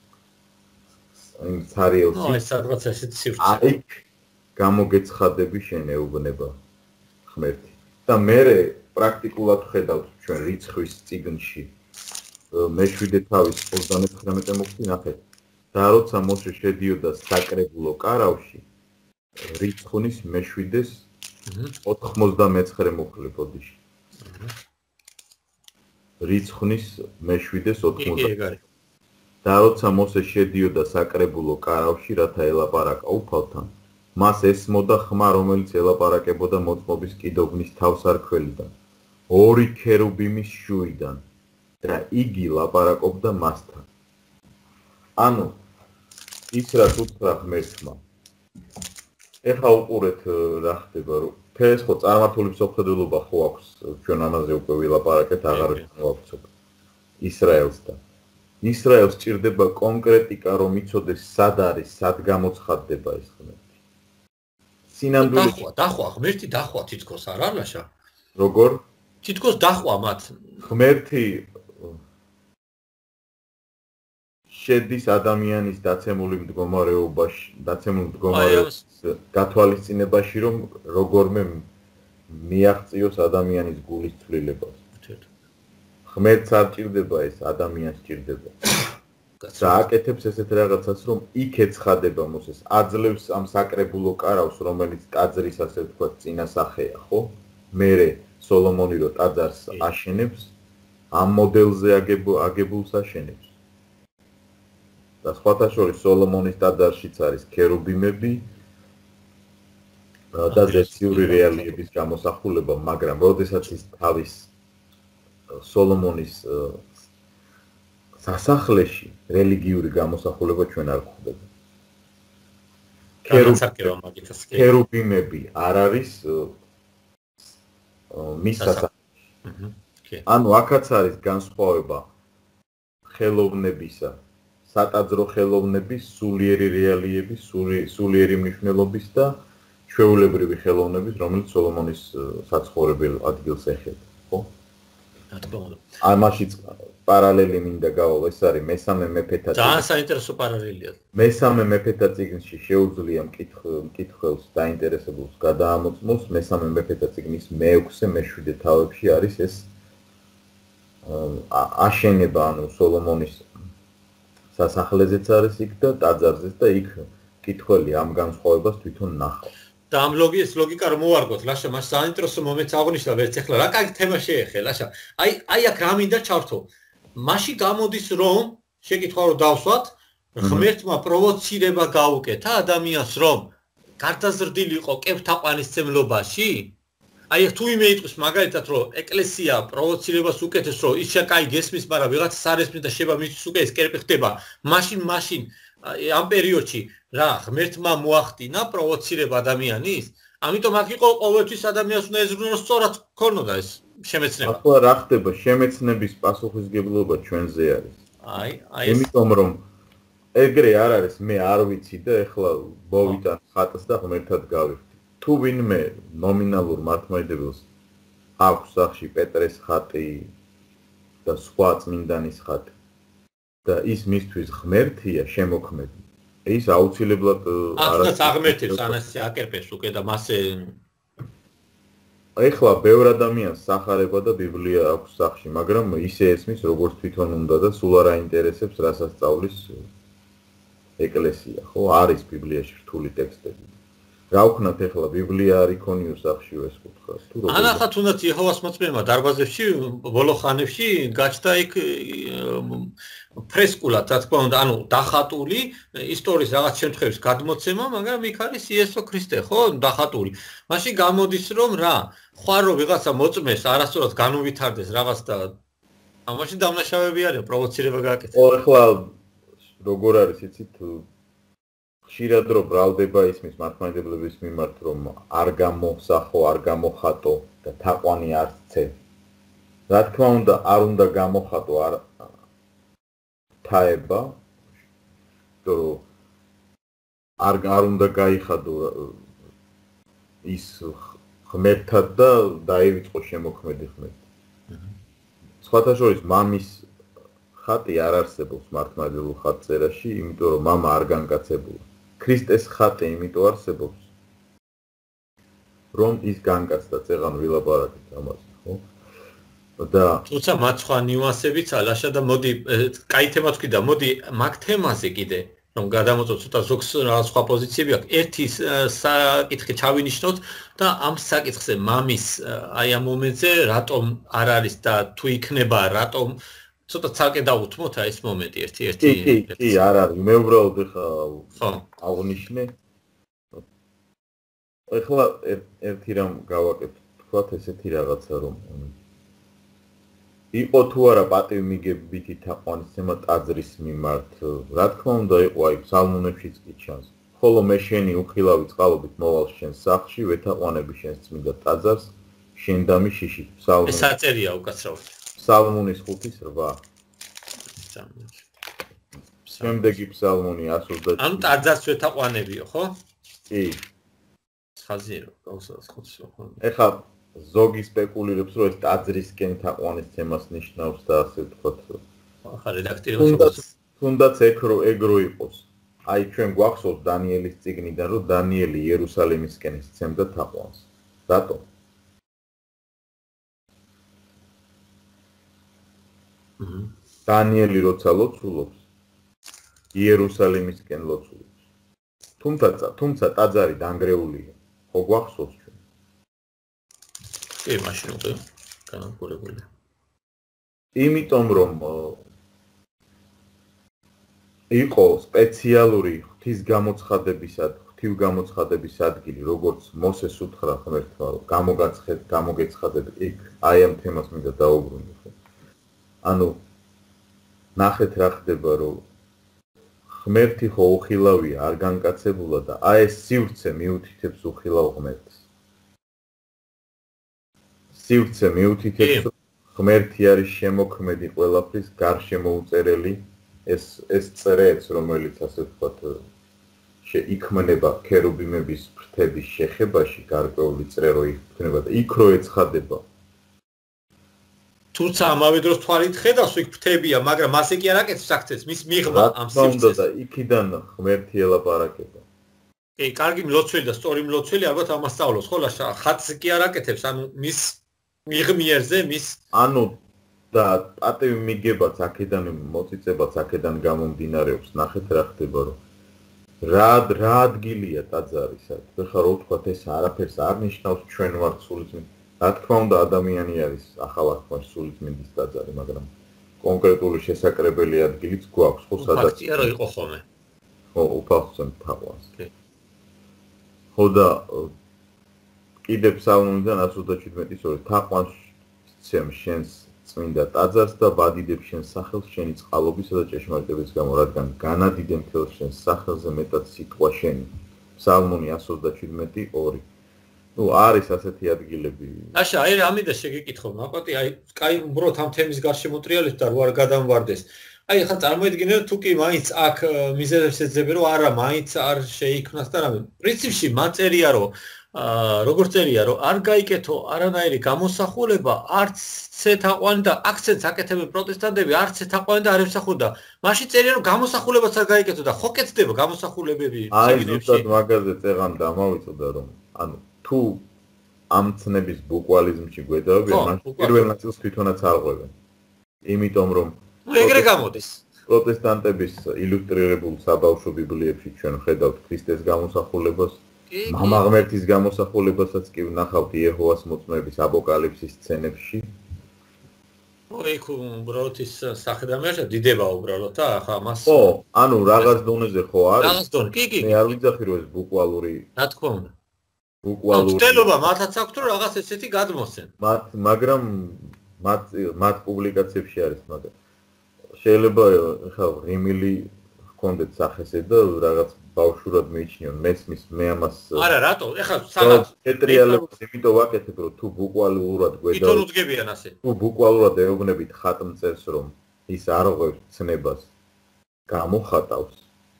Speaker 2: იმ ცარიელში.
Speaker 1: ეს სადღაც ესეთ სივრცე.
Speaker 2: აი გამოგეცხადები შენ ეუბნება ღმერთი. და მე პრაქტიკულად ხედავთ ჩვენ რიცხვის წიგნში მეშვიდე თავის 39 მუხლი ნახეთ. და როცა მოსე შედიოდა საკრებულო კარავში რიცხვის მეშვიდეს 99 მუხლი ბოდიში. რიცხვის მეშვიდეს 99. და როცა მოსე შედიოდა საკრებულო კარავში რათა ელაპარაკა უფალთან მას ესმოდა ხმა რომელიც ელაპარაკებოდა მოწმობის კიდობნის თავსარქველიდან ორი ქერუბიმის შუიდან და იგი ლაპარაკობდა მასთან. ანუ ის რაც უთხრა ღმერთმა. ეხლა უყურეთ რა ხდება რომ ეს ხო წარმართული მსოფლმხედველობა ხო აქვს ჩვენ ამაზე უკვე ვილაპარაკეთ აღარ ვაქვს ისრაელსთან. ისრაელს ჭირდება კონკრეტიკა რომ იცოდეს სად არის, სად გამოცხადდება ეს ღმერთი. სინამდვილეში
Speaker 1: დახვა ღმერთი დახვა თითქოს არ არლაშა.
Speaker 2: როგორ?
Speaker 1: თითქოს დახვა მათ.
Speaker 2: ღმერთი შედის ადამიანის დაცემული მდგომარეობაში, გათვალისწინებაში, რომ როგორმე მიაღწიოს ადამიანის გულის ცვლილებას. ღმერთს არ ჭირდება ეს, ადამიანს ჭირდება. და აკეთებს ესეთ რაღაცას, რომ იქ ეცხადება მოსეს, აძლევს ამ საკრებულო კარავს, რომელიც ტაძრის ასე ვთქვათ წინასახეა, ხო? მერე სოლომონი რო ტაძარს აშენებს, ამ მოდელზე აგებულს აშენებს. და სხვათა შორის სოლომონის ტაძარშიც არის ქერუბიმები და ზეციური რეალიების გამოსახულება, მაგრამ როდესაც ის თავის სოლომონის სასახლეში რელიგიური გამოსახულება ჩვენ არ გვხვდება. ქერუბიმები არ არის მის სასახლეში. ანუ აქაც არის განსხვავება ხელოვნებისა, სატაძრო ხელოვნების, სულიერი რეალიების, სულიერი მნიშვნელობის და ჩვეულებრივი ხელოვნების, რომელიც სოლომონის საცხოვრებელ ადგილს ეხება, ხო? ამაშიც პარალელი მინდა გავალ, ეს არის მესამე მეფეთა წიგნში.
Speaker 1: ძალიან საინტერესო პარალელია.
Speaker 2: მესამე მეფეთა წიგნში შეუძლია მკითხველს დაინტერესებულს გადაამოწმოს, მესამე მეფეთა წიგნის მე-6, მე-7 თავებში არის ეს აშენება, ანუ სოლომონის სასახლეზეც არის იქ და ტაძარზეც და იქ მკითხველი ამ განსხვავებას თვითონ ნახავს.
Speaker 1: და ამ ლოგიკა რომ მოვარგოთ, ლაშა, მას საინტერესო მომენტს აღნიშნა ვერც ახლა რა კაი თემა შეეხე, ლაშა. აი აქ რა მინდა ჩავთო. მაშინ გამოდის რომ შეკითხვა რომ დავსვათ, ღმერთმა პროვოცირება გაუკეთა ადამიანს რომ გარდაზრდილიყო კეფთაყვანისმცემლობაში? აი თუ იმე იტყვის მაგალითად რომ ეკლესია პროვოცირებას უკეთებს რომ ის კაი გესმის, მაგრამ ვიღაცა სარესმის და შეება მისთვის უკვე ეს კერპი ხდება. მაშინ ამ პერიოდში რა ღმერთმა მოახდინა პროვოცირება ადამიანის? ამიტომ აქ იყო ყოველთვის ადამიანს უნდა ეზრუნოს სწორად ქონოდა ეს შემეცნება.
Speaker 2: ახლა რა ხდება შემეცნების პასუხისგებლობა ჩვენზე არის.
Speaker 1: აი
Speaker 2: იმიტომ რომ ეგრე არ არის მე არ ვიცი და ეხლა მოვიტან ხატს და ღმერთად გავიხდი. თუ ვინმე ნომინალურ მართლმადიდებელს აქვს სახში პეტრეს ხატი და სხვა წმინდანის ხატი და ის მისთვის ღმერთია შემოქმედი. ის აუცილებლად
Speaker 1: არის აღმერთებს ანასე აკერპებს უკვე და მასე
Speaker 2: ეხლა ბევრ ადამიანს სახარება და ბიბლია აქვს სახში, მაგრამ ისე ესმის როგორც თვითონ უნდა და სულ არ აინტერესებს რასაც სწავლის ეკლესია, ხო? არის ბიბლიაში რთული ტექსტები. რა ვქნათ ეხლა ბიბლია არ იქონიო სახში ეს კუთხა თუ როგორ
Speaker 1: ანახა თუნდაც იეჰოვას მოწმეებმა დარბაზებში ბოლო ხანებში გაჩნდა იქ ფრესკულად რა თქმა უნდა ანუ დახატული ისტორიის რაღაც შემთხვევების გადმოცემა მაგრამ იქ არის იესო ქრისტე ხო დახატული მაშინ გამოდის რომ რა ხარ რომ ვიღაცა მოწმეს არასწორად განუვითარდეს რაღაც და ამაში დამნაშავეები არის პროვოცირება გააკეთა
Speaker 2: ეხლა როგორ არის იცით ხშირად რომ ბრალდება ისმის მართლმადიდებლების მიმართ რომ არ გამოსახო, არ გამოხატო და თაყვანი არ ცე. რა თქმა უნდა, არ უნდა გამოხატო არ თაება, რომ არ უნდა გაიხადო ის ღმერთად და დაივიწყო შემოქმედი ღმერთი. სხვათა შორის მამის ხატი არ არსებობს მართლმადიდებლურ ხატწერაში, იმიტომ რომ მამა არ განკაცებულა. ქრისტეს ხატი იმიტომ არსებობს რომ ის განკაცდა წეღან ვილაპარაკეთ ამაზე ხო და
Speaker 1: თუმცა მათ სხვა ნიუანსებიც ალაშა და მოდი კაი თემა თქვი და მოდი მაგ თემაზე კიდე რომ გადამოწოთ ცოტა ზოგს რაღაც სხვა პოზიციები აქვს ერთი საკითხი ჩავინიშნოთ და ამ საკითხზე მამის აი ამ მომენტზე რატომ არ არის და თუ იქნება რატომ ცოტა ცალკე დავუთმოთ აი ეს მომენტი ერთი
Speaker 2: კი არ არის მე უბრალოდ ხა აღნიშნე ეხლა ერთი რამ გავაკეთე თქვათ ესეთი რაღაცა რომ იყო თუ არა პატივი მიგებითი თაყვანისცემა ტაძრის მიმართ რა თქმა უნდა იყო აი ფსალმუნებშიც კი ჩანს ხოლო მე შენი უხილავი წყალობით მოვალ შენ სახლში ვეთაყვანები შენს წმინდა ტაძარს შენ დამი შიში ფსალმუნი
Speaker 1: ეს აწერია უკაცრავად
Speaker 2: ფსალმუნის 5:8 შემდეგი ფსალმუნი 129
Speaker 1: ამ ტაძარს ვეთაყვანებიო ხო?
Speaker 2: კი
Speaker 1: ხაზირო გავსას ხოცო ხო?
Speaker 2: ეხლა ზოგი სპეკულირებს რომ ეს ტაძრისკენ თაყვანისცემას ნიშნავს და ასე ვთქვათ
Speaker 1: ახლა რედაქტორს
Speaker 2: თუნდაც ეგრო იყოს აი ჩვენ გვახსოვს დანიელის წიგნიდან რომ დანიელი იერუსალიმისკენ სცემდა თაყვანს რატო? დანიელი როცა ლოცულობს იერუსალიმისკენ ლოცულობს თუმცა ტაძარი დანგრეულია ხო გვახსოვს ჩვენ
Speaker 1: კი მაშინ უკვე განადგურებული
Speaker 2: იმიტომ რომ იყო სპეციალური ღვთივგამოცხადების ადგილი როგორც მოსეს უთხრა ღმერთმა გამოგეცხადებ იქ აი ამ თემას მინდა დაუბრუნდე ხო ანუ ნახეთ რა ხდება რომ ღმერთი ხო უხილავია არ განკაცებულა და აი ეს სივრცე მიუთითებს უხილავ ღმერთს სივრცე მიუთითებს ღმერთი არის შემოქმედი ყველაფრის გარშემოუწერელი ეს წერეც რომელიც ასე ვთქვათ შეიქმნება ქერუბიმების ფრთების შეხებაში გარკვეული წრერო იქნება და იქ რო ეცხადება
Speaker 1: თუმცა ამავე დროს თვალით ხედავს იქ ფრთებია, მაგრამ მასე კი არ აკეთებს აქცეს, მის მიღმა ამ სივრცეს.
Speaker 2: და იქიდან ღმერთი ელაპარაკება.
Speaker 1: კი, კარგი მლოცველი და სწორი მლოცველი ალბათ ამას სწავლობს, ხო ლაშა, ხატს კი არ აკეთებს, ანუ მის მიღმიერზე, მის
Speaker 2: ანუ და პატივი მიგებაც აქედან მოწიწებაც აქედან გამომდინარეობს, ნახეთ რა ხდება, რომ რა ადგილია ტაძარისა? ხა რო ვთქვათ ეს არაფერს არ ნიშნავს ჩვენ ვართ სულიწმიდ. რა თქმა უნდა ადამიანი არის ახალ აღქმაში სულიწმიდის ტაძარი, მაგრამ კონკრეტული შესაკრებელი ადგილიც გვაქვს, ხო, სადაც
Speaker 1: ფაქტია რომ იყო ხოლმე.
Speaker 2: ხო, უფალხსენ თაყვანს. ხო და კიდევ ფსალმუნიდან 127-ის თაყვანს ცემ შენს წმინდა ტაძარს და ვადიდებ შენს სახელს შენი წყალობისა და ჭეშმარიტების გამო, რადგან განადიდე მთელ შენს სახელზე მეტად სიტყვა შენი. ფსალმუნი 127:2. ნუ არის ასეთი ადგილები.
Speaker 1: აშა, აი ამიდა შეგეკითხო, მაპატი, აი, კაი უბრალოდ ამ თემის გარშემო ტრიალებს და რო არ გადამვარდეს. აი, ხა წარმოიდგინე თუ კი მაინც აქ მიზეზებს ეძებენ, რომ არა, მაინც არ შეიქმნას და რამე. პრინციპში მან წერია, რომ როგორ წერია, რომ არ გაიკეთო არანაირი გამოსახულება, არც ცეთაყვანი და აქცენტს აკეთებენ პროტესტანტები, არც ცეთაყვანი და არ ემსახურდა. მაშინ წერია, რომ გამოსახულებაც არ გაიკეთო და ხო კეთდება გამოსახულებები.
Speaker 2: აი, ზუსტად მაგაზე წეღან დამავიწოდა, რომ ანუ თუ ამ ცნების ბუკვალიზმში გვედავებიან, მაშინ პირველ ნაწილს თვითონაც არღვევენ. იმიტომ რომ
Speaker 1: ეგრე გამოდის.
Speaker 2: პროტესტანტების ილუსტრირებულ საბავშვო ბიბლიებში ჩვენ ხედავთ ქრისტეს გამოსახულებას, მამა ღმერთის გამოსახულებასაც კი ვნახავთ იეჰოვას მოწმეების აპოკალიფსის სცენებში.
Speaker 1: იქ უბრალოდ ის სახედამეშა დიდება უბრალოდ და ახლა მას
Speaker 2: ხო, ანუ რაღაც დონეზე ხო არის?
Speaker 1: რაღაც დონე, კი.
Speaker 2: მე არ ვიძახი რომ ეს ბუკვალური
Speaker 1: რა თქმა უნდა.
Speaker 2: ბუკვალური.
Speaker 1: ცდელობა მათაც აქვს რომ რაღაც ესეთი გადმოსცენ.
Speaker 2: მაგრამ მათ პუბლიკაციებში არის, მაგრამ შეიძლება ხა რიმილი ჰქონდეთ სახესე და რაღაც ბავშვურად მიიჩნიონ მესმის მე ამას
Speaker 1: არა რატო ეხლა სანამ
Speaker 2: ეტრიალებს იმიტომ ვაკეთებ რომ თუ ბუკვალურად გვედავ
Speaker 1: თვითონ უძგებიან ასე
Speaker 2: თუ ბუკვალურად ეუბნებით ხატმწერს რომ ის არ ღვევს ცნებას გამოხატავს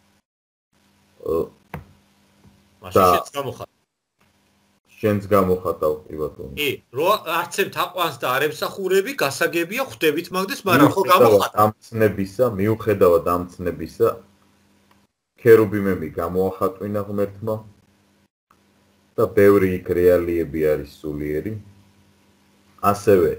Speaker 1: მაშინ გამოხატავს
Speaker 2: შენს გამოხატავ კი ბატონო
Speaker 1: კი რო არცემ თაყვანს და არ ემსახურები გასაგებია ხვდებით მაგდეს მაგრამ ხო გამოხატავს
Speaker 2: ამ ცნებისა მიუხედავად ამ ცნებისა ქერუბიმები გამოახატვინა ღმერთმა და ბევრი იქ რეალიები არის სულიერი. ასევე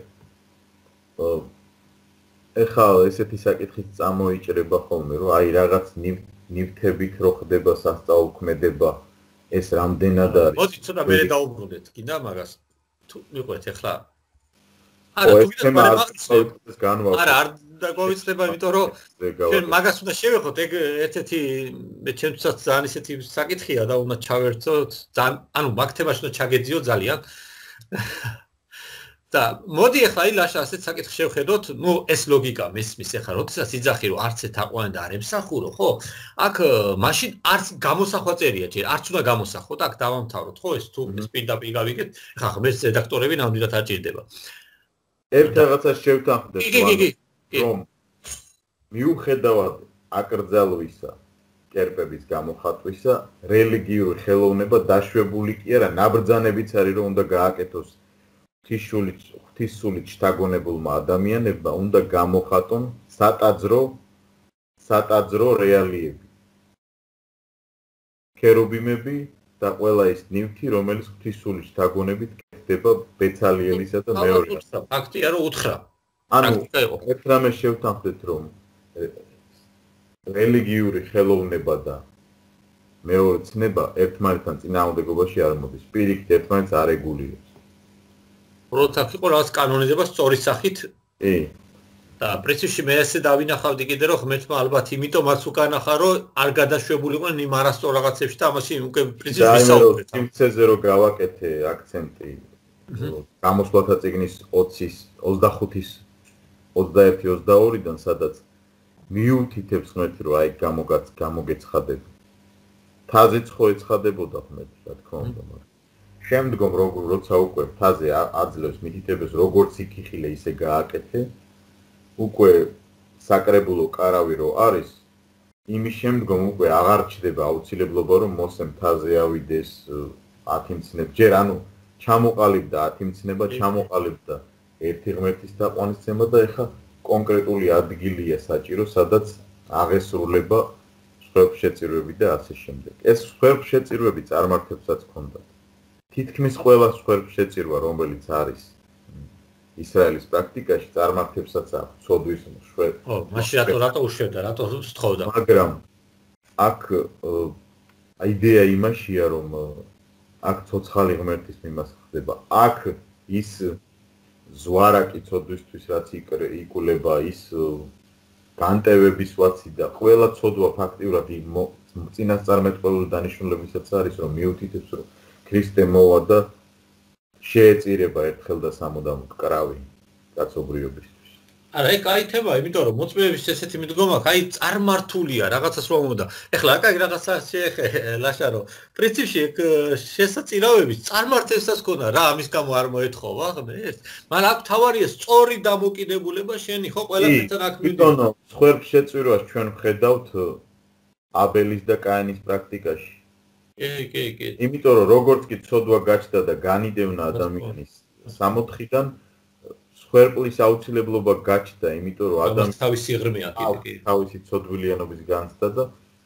Speaker 2: ეხლა ესეთი საკითხიც წამოიჭრება ხოლმე, რომ აი რაღაც ნივთებით რო ხდება სასწაულქმედება, ეს რამდენად არის.
Speaker 1: მოდი ცოტა მე დაუბრუნდეთ, კიდე მაგას. თუ მიყვეთ ეხლა არა, თუ
Speaker 2: განვაქვს.
Speaker 1: არა, არ დაგვავიწყდება, იმიტომ რომ ჩვენ მაგას უნდა შევეხოთ, ეგ ერთ-ერთი მე ჩემთვისაც ძალიან ისეთი საკითხია და უნდა ჩავერთოთ, ანუ მაგ თემაში უნდა ჩაგეძიო ძალიან. და მოდი ახლა აი ლაშა ასეთ საკითხს შევხედოთ, ნუ ეს ლოგიკა მესმის ახლა, როდესაც იძახი რომ არც ეთაყვანი და არ ემსახურო, ხო? აქ მაშინ არც გამოსახვა წერია, არც უნდა გამოსახოთ, აქ დავამთავროთ, ხო? ეს თუ პირდაპირ გავიგეთ, ახლა ღმერთს რედაქტორები ნამდვილად არ ჭირდება.
Speaker 2: ერთ რაღაცას შევთანხმდეთ, რომ მიუხედავად აკრძალვისა, კერპების გამოხატვისა, რელიგიური ხელოვნება დაშვებული კი არა, ნაბრძანებიც არის რომ უნდა გააკეთოს ღვთისმსულით შთაგონებულმა ადამიანებმა უნდა გამოხატონ სატაძრო რეალიები. ქერუბიმები და ყველა ის ნივთი, რომელიც ღვთისმსულით შთაგონებით კეთდება ბეცალიელისა და მეორის.
Speaker 1: ფაქტია რომ უთხრა.
Speaker 2: ანუ ერთ რამეს შევთანხმდეთ რომ რელიგიური ხელოვნება და მეორე ცნება ერთმანეთთან წინააღმდეგობაში არ მოდის. პირიქით ერთმანეთს არ ეგულიებს.
Speaker 1: უბრალოდ აქ იყო რაღაც კანონიზება სწორი სახით.
Speaker 2: კი.
Speaker 1: და პრინციპში მე ესე დავინახავდი კიდე რომ ღმერთმა ალბათ იმიტომაც უკანახა რომ არ გადაშვებულიყვნენ იმ არასწორ რაღაცებში და ამაში უკვე პრინციპში ვისაუბრეთ.
Speaker 2: სიმცეზე რო გავაკეთე აქცენტი გამოსვლათა წიგნის 20-ის 25-ის 21-22-დან სადაც მიუთითებს ღმერთი რომ აი გამოგეცხადებ. თაზეც ხო ეცხადებოდა ღმერთი, რა თქმა უნდა, მაგრამ შემდგომ როცა უკვე თაზე აძლევს მითითებას როგორც იქიხილე ისე გააკეთე, უკვე საკრებულო კარავი რო არის, იმის შემდგომ უკვე აღარ ჩდება აუცილებლობა რომ მოსემ თაზე ავიდეს 10 მცნებ. ჯერ ანუ ჩამოყალიბდა 10 მცნება, ჩამოყალიბდა ერთი ღმერთის თაყვანისცემა და ეხა კონკრეტული ადგილია საჭირო, სადაც აღესრულება სხვებშეწირვები და ასე შემდეგ. ეს სხვებშეწირვები წარმართებსაც ჰქონდათ. თითქმის ყველა სხვებშეწირვა, რომელიც არის ისრაელის პრაქტიკაში, წარმართებსაც აქვს. ცოდვის
Speaker 1: ხო, მაშინ რატო უშვებდა, რატო სთხოვდა?
Speaker 2: მაგრამ აქ აიდეა იმაშია, რომ აქ ცოცხალი ღმერთის მიმართ ხდება. აქ ის ზვარაკი ცოდვისთვის რაც იკულება, ის განტევების ვაცი და ყველა ცოდვა ფაქტიურად წინასწარმეტყველური დანიშნულებისაც არის, რომ მიუთითებს, რომ ქრისტე მოვა და შეეწირება ერთხელ და სამუდამ კრავი კაცობრიობისთვის.
Speaker 1: არა, ეგ კაი თემაა, იმიტომ რომ მოწმეების ესეთი მიდგომა აქვს, აი წარმართულია რაღაცას რომ უნდა. ეხლა აკაკი რაღაცა შეეხლა რომ პრინციპში ეგ შესაწირავების წარმართებსაც ქონა რა, ამის გამო არ მოეთხოვა ღმერთს. მაგრამ აქ თავარია სწორი დამოკიდებულება შენი, ხო, ყველაფერთან აქ
Speaker 2: მიდონ სხვერპ შეწირვას ჩვენ ვხედავთ აბელის და კაინის პრაქტიკაში.
Speaker 1: კი.
Speaker 2: იმიტომ რომ როგორც კი ცოდვა გაჩნდა და განიდევნა ადამიანის 60-დან ხერპლის აუცილებლობა გაჩნდა, იმიტომ რომ ადამიანი
Speaker 1: თავისი ღრმეა კიდე.
Speaker 2: თავისი ცოდვილიანობის განცდა და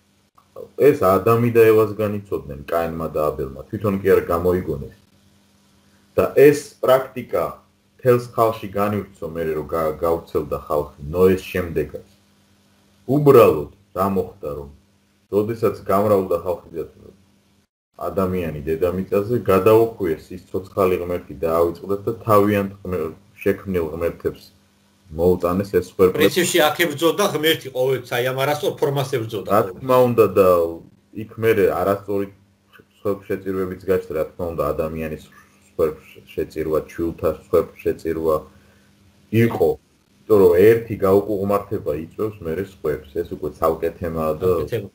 Speaker 2: ეს ადამი და ევასგან იცოდნენ კაინმა და აბელმა, თვითონ კი არ გამოიგონეს. და ეს პრაქტიკა თელს ხალხში განივცო მერე რომ გავრცელდა ხალხი ნოეს შემდეგაც. უბრალოდ რა მოხდა რომ როდესაც გამრავლდა ხალხი და ადამიანი დედამიწაზე გადაუხვიეს ის ცოცხალი ღმერთი და ავიწყდათ და თავიანთ შექმნილ ღმერთებს მოუწანეს ეს ხერხი.
Speaker 1: პრინციპში აქ ებრძოდა ღმერთი ყოველთვის, აი ამ არასწორ ფორმას ებრძოდა.
Speaker 2: რა თქმა უნდა და იქ მერე არასწორი შეწირვებიც გაჩნდა, რა თქმა უნდა ადამიანის შეწირვა, ჩვილთა შეწირვა იყო, იმიტომ რომ ერთი გაუკუღმართება იწვევს მერე სხვებს, ეს უკვე ცალკე თემაა და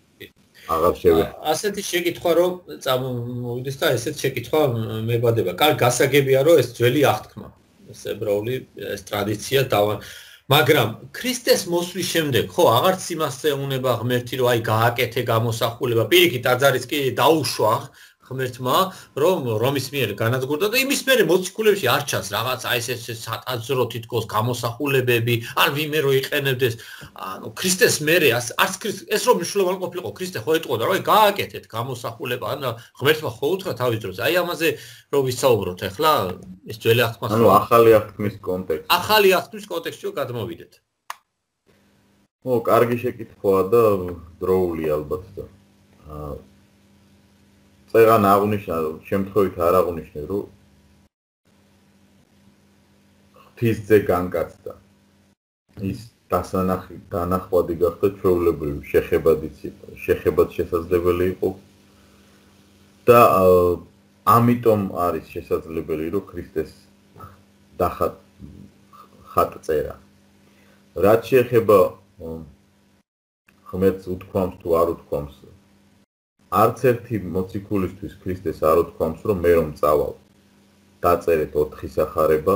Speaker 2: აღარ შევეხო.
Speaker 1: ასეთი შეკითხვა რომ წამოვიდეს და ესეთ შეკითხვა მებადება. კარგი გასაგებია რომ ეს ძველი აღთქმა. ეს ებრაული ეს ტრადიცია მაგრამ ქრისტეს მოსვლის შემდეგ ხო აღარც იმას ეუნება ღმერთი რომ აი გააკეთე გამოსახულება პირიქით აძარის კი დაუშვა ღმერთმა რომ რომის მიერ განადგურდა და იმის მერე მოციქულებში არ ჩანს რაღაც აი ეს სატაძრო თითქოს გამოსახულებები არ ვიმე რო იყენებდეს ანუ ქრისტეს მერე არც ეს რომ მნიშვნელოვანი ყოფილიყო ქრისტე ხო ეტყოდა რომ აი გააკეთეთ გამოსახულება ან ღმერთმა ხო უთხრა თავის დროს აი ამაზე რო ვისაუბროთ ახლა ეს ძველი აღთქმას
Speaker 2: ანუ ახალი აღთქმის კონტექსტი
Speaker 1: ახალი აღთქმის კონტექსტში გადმოვიდეთ
Speaker 2: ო კარგი შეკითხვაა და დროული ალბათ და წერან აღნიშნა შემთხვევით არ აღნიშნე რომ ღვთისძე განკაცდა ის დანახვადი გახდა ჩვეულებრივი შეხებად შესაძლებელი იყო და ამიტომ არის შესაძლებელი რომ ქრისტეს ხატწერა რაც შეეხება ღმერთს უთქვამს თუ არ უთქვამს არც ერთი მოციქულისთვის ქრისტეს არ უთქვამს რომ მე რომ წავალ დაწერეთ 4 სახარება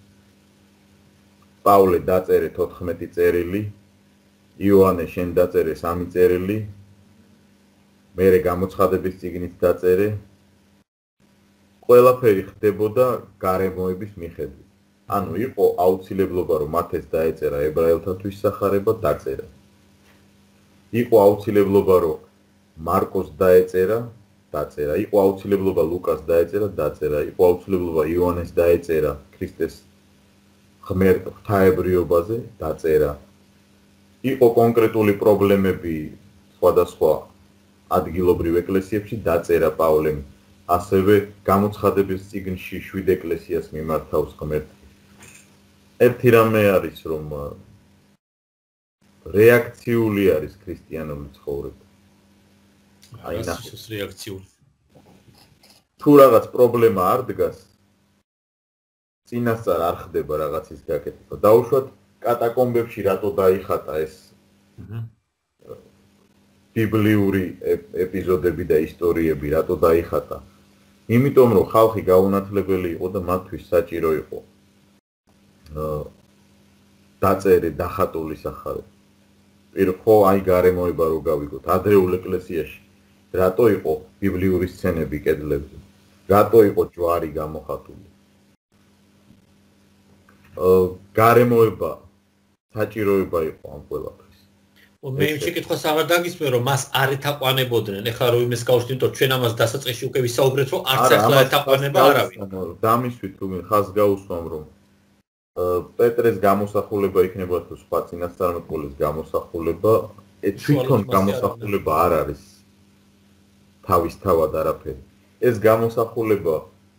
Speaker 2: პავლე დაწერეთ 14 წერილი იოანე შენ დაწერე 3 წერილი მერე გამოცხადების წიგნით დაწერე ყველაფერი ხდებოდა გარემოების მიხედვით ანუ იყო აუცილებლობა რომ მათეს დაეწერა ებრაელთათვის სახარება დაწერა იყო აუცილებლობა რომ მარკოს დაეწერა, დაწერა. იყო აუცილებლობა ლუკას დაეწერა, დაწერა. იყო აუცილებლობა იოანეს დაეწერა ქრისტეს ღვთაებრიობაზე, დაწერა. იყო კონკრეტული პრობლემები სხვადასხვა ადგილობრივ ეკლესიებში, დაწერა პავლემ. ასევე გამოცხადების წიგნში 7 ეკლესიას მიმართავს ღმერთი. ერთი რამე არის, რომ რეაქციული არის ქრისტიანული ცხოვრება.
Speaker 1: აი ეს რეაქციული
Speaker 2: თუ რაღაც პრობლემა არ დგას წინასწარ არ ხდება რაღაცის გაკეთება დაუშვათ კატაკომბებში რატო დაიხატა ეს ბიბლიური ეპიზოდები და ისტორიები რატო დაიხატა იმიტომ რომ ხალხი გაუნათლებელი იყო და მათთვის საჭირო იყო დაწერე დახატული სახარება ხო აი გარემოება რო გავიგოთ ადრეულ ეკლესიაში რატო იყო ბიბლიური სცენები კედლებზე? რატო იყო ჯვარი გამოხატული? გარემოება საჭიროება იყო ამ ყველაფრის.
Speaker 1: მე შეკითხვას აღარ დაგისმე რომ მას არ ეთაყვანებოდნენ. ეხლა რომ იმეს გავშვით, იმიტომ ჩვენ ამას დასაწყისში უკვე ვისაუბრეთ, რომ არც ახლა ეთაყვანება არავინ.
Speaker 2: დამისვით თუ ხას გაუსვამ რომ პეტრეს გამოსახულება იქნება თუ სხვა წინასწარმეტყველის გამოსახულება, თვითონ გამოსახულება არ არის. თავისთავად არაფერი. ეს გამოსახულება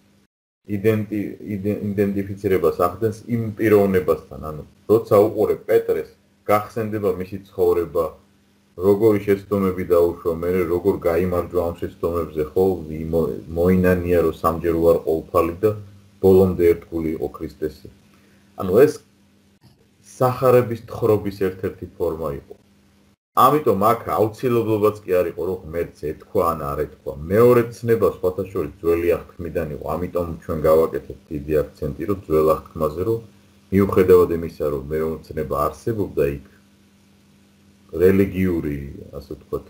Speaker 2: იდენტიფიცირებას ახდენს იმ პიროვნებასთან, ანუ როცა უყურებ პეტრეს, გახსენდება მისი ცხოვრება, როგორი შეცდომები დაუშვა, მე როგორ გაიმარჯვა ამ შეცდომებზე, ხო, მოინანია რომ სამჯერ უარყოფალი და ბოლომდე ერთგული იყო ქრისტესზე. ანუ ეს სახარების თხრობის ერთ-ერთი ფორმა იყო. ამიტომ აქ აუცილებლობაც კი არ იყო, რომ ღმერთს ეთქვა ან არ ეთქვა. მეორე ცნება სხვათა შორის ძველი აღთქმიდან იყო, ამიტომ ჩვენ გავაკეთებთ დიდი აქცენტი, რომ ძველ აღთქმაზე, რომ მიუხედავად იმისა, რომ მეორე ცნება არსებობდა იქ, რელიგიური, ასე